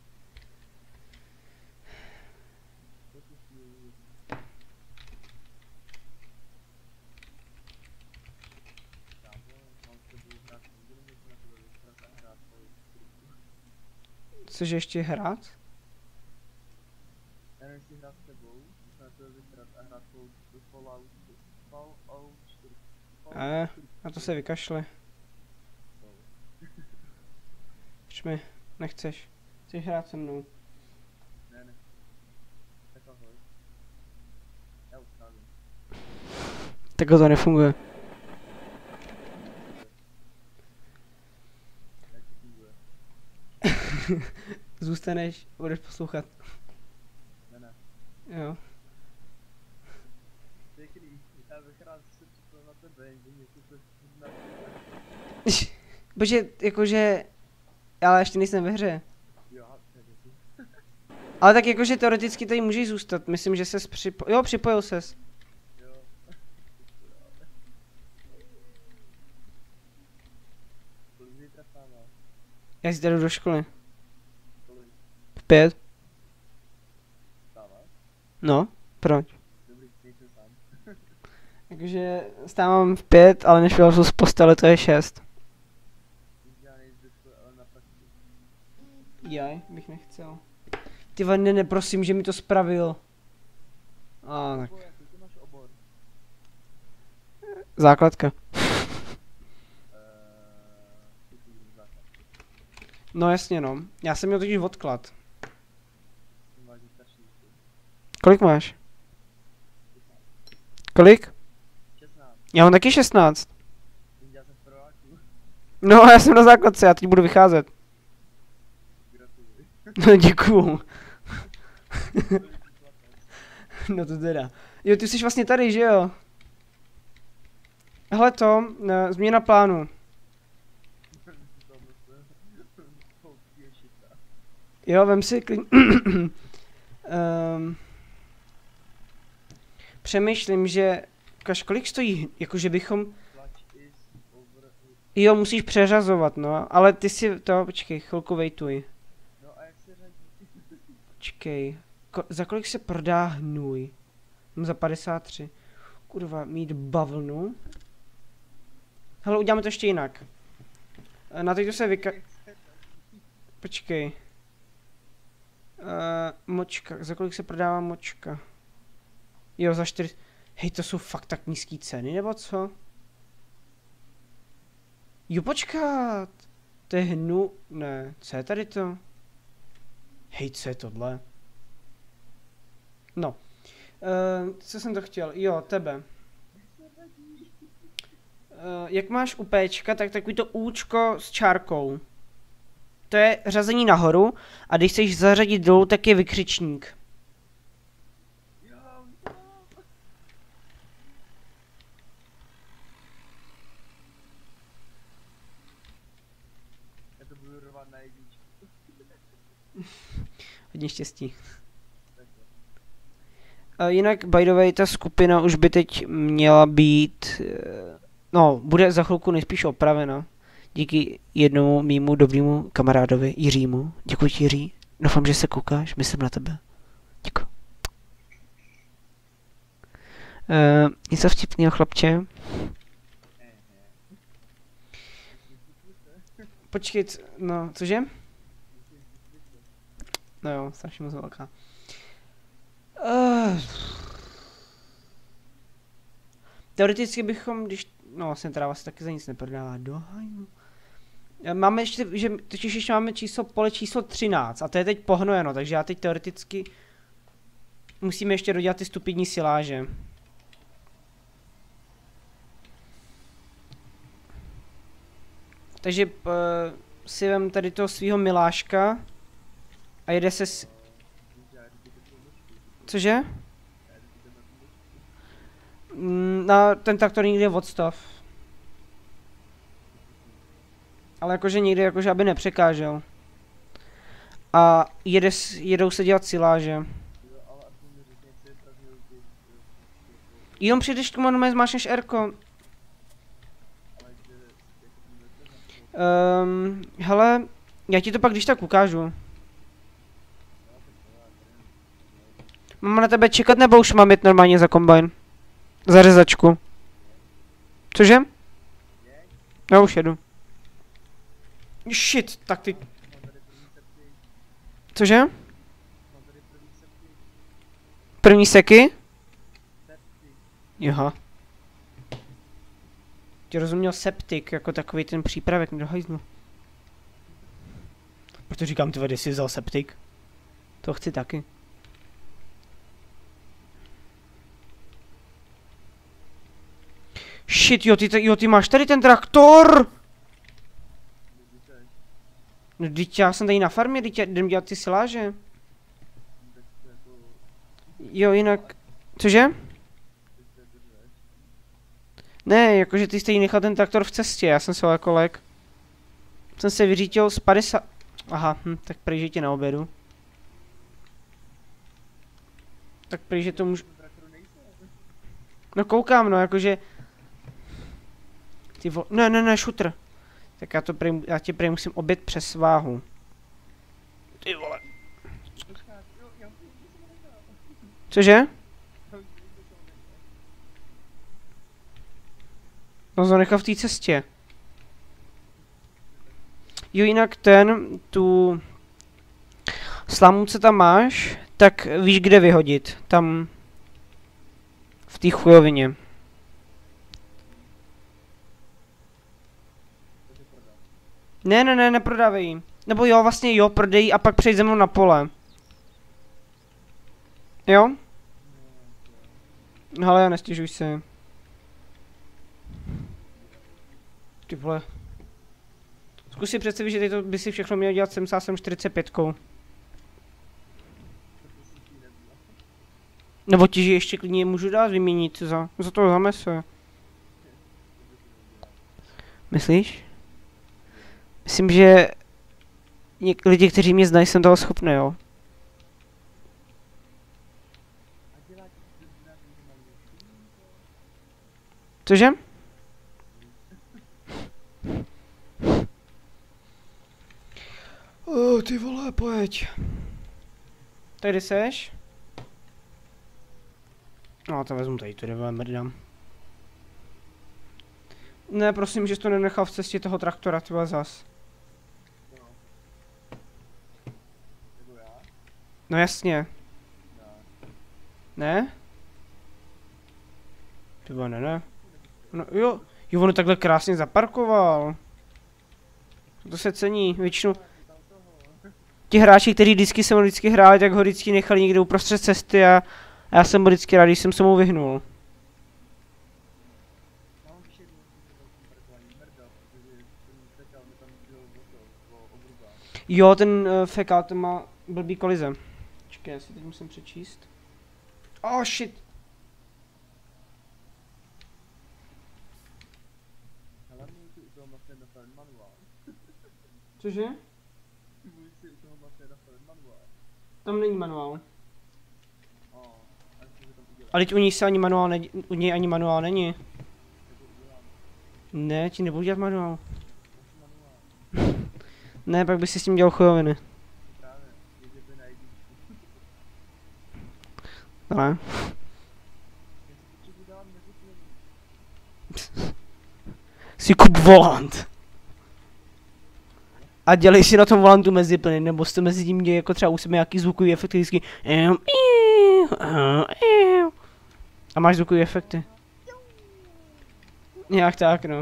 S1: Chceš ještě hrát?
S2: Já nevím, jestli hrát s tebou, musím na tebe vyhrát a hrát Fallout čtyři.
S1: Eh, na to se vykašle. Proč mi nechceš? Chceš hrát se mnou?
S2: Ne, ne. Tak ahoj. Já odcházím.
S1: Takhle to nefunguje.
S2: Jak to funguje?
S1: Zůstaneš, budeš poslouchat.
S2: Ne, ne.
S1: Jo.
S2: Pěkný, já bych rád se připojil na tebe, jenže něco se znamená.
S1: Bože, jakože... Ale ještě nejsem ve hře.
S2: Jo, tak je to.
S1: Ale tak jakože teoreticky tady můžeš zůstat, myslím, že ses připo... Jo, připojil ses.
S2: Jo. Kolik zítra vstává?
S1: Já si jdu do školy.
S2: Kolik
S1: V pět.
S2: vstává?
S1: No, proč?
S2: Dobrý, nejsem sám.
S1: Takže stávám v pět, ale než vylezu z postele, to je šest.
S2: Já nejdu do školy, ale na praktiku.
S1: Jaj, bych nechcel. Ty vane, neprosím, že mi to spravil. A tak.
S2: Jako, jaký ty máš obor?
S1: Základka.
S2: Eee, ty jsi základ.
S1: No jasně no. Já jsem měl totiž odklad.
S2: Ty máš starší děti.
S1: Kolik máš? Kolik?
S2: šestnáct.
S1: Já mám taky šestnáct.
S2: Já jsem v prváku.
S1: No já jsem na základce, já teď budu vycházet.
S2: Gratuluji.
S1: No děkuju. No to teda. Jo, ty jsi vlastně tady, že jo? Hele to, ne, změna plánu. Jo, vem si klid... um, přemýšlím, že... Kaž, kolik stojí, jakože bychom... Jo, musíš přeřazovat, no, ale ty si to, počkej, chvilku wejtuj.
S2: No a jak se řadí?
S1: Počkej, ko, za kolik se prodá hnůj? Mám za padesát tři. Kurva, mít bavlnu. Hele, uděláme to ještě jinak. Na teď to se vyka... Počkej. Uh, močka, za kolik se prodává močka? Jo, za čtyři... Hej, to jsou fakt tak nízký ceny, nebo co? Jo, počkat! To je hnu... Ne, co je tady to? Hej, co je tohle? No. Uh, co jsem to chtěl? Jo, tebe. Uh, jak máš u péčka, tak takový to účko s čárkou. To je řazení nahoru a když chceš zařadit dolů, tak je vykřičník.
S2: Já to budu rovat na jedničku.
S1: Hodně štěstí. Uh, jinak, by the way, ta skupina už by teď měla být... Uh, no, bude za chvilku nejspíš opravena. Díky jednomu mýmu dobrému kamarádovi Jiřímu. Děkuji ti, Jiří. Doufám, že se koukáš, myslím na tebe. Děkuji. Uh, něco vtipného, chlapče. Počkej, no, cože? No jo, strašně moc velká. Uh, teoreticky bychom, když... No vlastně teda vlastně taky za nic neprodává. Dohajnu. Máme ještě, že totiž ještě máme číslo, pole číslo třináct a to je teď pohnojeno, takže já teď teoreticky musíme ještě dodělat ty stupidní siláže. Takže uh, si vem tady toho svého miláška a jede se s... Cože? Mm, na ten traktor nikdy odstav. Ale jakože nikdy, jakože aby nepřekážel. A jede, jedou se dělat siláže. Jenom přijdeš k tomu, no zmášneš R-ko. Um, hele, já ti to pak když tak ukážu. Mám na tebe čekat, nebo už mám jít normálně za kombajn? Za řezačku. Cože? Já už jedu. Shit, tak ty... Cože? První seky? Joha. Ti rozuměl septik, jako takový ten přípravek do hajzlu. Proto říkám, ty vedy, jsi vzal septik. To chci taky. Shit, jo, ty, jo, ty máš tady ten traktor! No, teď já jsem tady na farmě, teď jdem dělat ty siláže. Jo, jinak... Cože? Ne, jakože ty jsi nechal ten traktor v cestě, já jsem se jako lek. Jsem se vyřítil z padesát... Aha, hm, tak prý, že tě na obědu. Tak prý, že to můžu...
S2: V traktoru nejsou.
S1: No koukám, no, jakože... Ty vo... Ne, ne, ne, šutr. Tak já to prý, já tě prý musím obět přes váhu. Ty vole.
S2: Počkat, jo, já už jsem to nechal.
S1: Cože?
S2: Já už jsem to nechal.
S1: No zanechal v té cestě. Jo, jinak ten, tu... Slamu, co tam máš, tak víš, kde vyhodit. Tam... V té chujovině.
S2: Takže prodám.
S1: Ne, ne, ne, neprodávej ji. Nebo jo, vlastně jo, prodej ji a pak přejď ze mnou na pole. Jo? No ale nestěžuj se. Ty vole. Zkus si představit, že ty to by si všechno měl dělat sedmdesát sedm čtyřicet pět. Nebo ti, že ještě klidně můžu dát vyměnit za, za to za meso. Myslíš? Myslím, že něk- lidi, kteří mě znají, jsem toho schopný, jo.
S2: A dělá ti to znamená, že mají
S1: Cože? Oh, ty vole, pojď. Tady seš? No, to vezmu tady, to vole mrdám. Ne, prosím, že jsi to nenechal v cestě toho traktora, třeba zas.
S2: No. Nebo já?
S1: No jasně.
S2: Já.
S1: Ne? Ty vole, ne, ne. No jo, jo, on takhle krásně zaparkoval. To se cení, většinou. Ti hráči, kteří vždycky se mu vždycky hráli, tak ho vždycky nechali někde uprostřed cesty a, a já jsem byl vždycky rád, když jsem se mu vyhnul.
S2: Mám už jednou parkování mrda, protože ten fekal mi tam byl o obruba.
S1: Jo, ten uh, fekal, ten má blbý kolize. Počkej, já si teď musím přečíst. Oh shit.
S2: Hlavně si u toho masy nastavit manuál.
S1: Cože?
S2: Můžu si u toho masy nastavit manuál.
S1: Tam není manuál.
S2: O, a co se tam udělá?
S1: A teď u něj se ani manuál ne, u něj ani manuál není.
S2: Tak to udělám.
S1: Ne, ti nebudu dělat manuál.
S2: Musím manuál.
S1: Ne, pak by si s tím dělal chujoviny.
S2: Právě, jeděte na jedničku.
S1: Ale.
S2: Já si potřebuji dát mezi těmi.
S1: Si kup volant. A dělej si na tom volantu mezi plny, nebo jste mezi tím děje jako třeba u sebe nějaký zvukový efekty vždycky. A máš zvukový efekty. Nějak tak, no.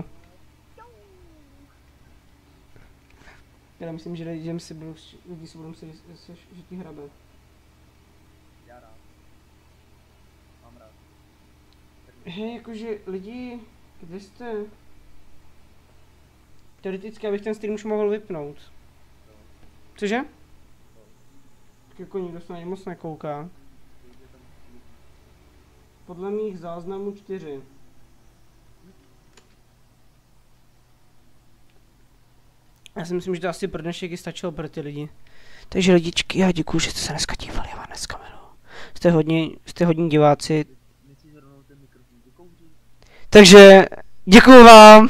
S1: Já myslím, že lidi si budou, lidi si budou myslet, že ti hrabe.
S2: Já rád. Mám rád.
S1: Hej, jakože lidi, kde jste? Teoreticky, abych ten stream už mohl vypnout. Cože? Tak jako nikdo se na ně moc nekouká. Podle mých záznamů čtyři. Já si myslím, že to asi pro dnešek i stačilo pro ty lidi. Takže lidičky, já děkuju, že jste se dneska dívali, já vám dneska miluji. Jste hodně, jste hodní diváci.
S2: Nechci rovnou ten mikrofon vykouřit.
S1: Takže děkuju vám.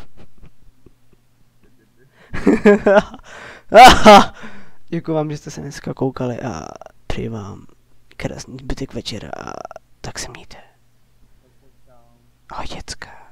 S1: Děkuju vám, že jste se dneska koukali a přeji vám krásný zbytek večera a tak se mějte. Ahoj děcka.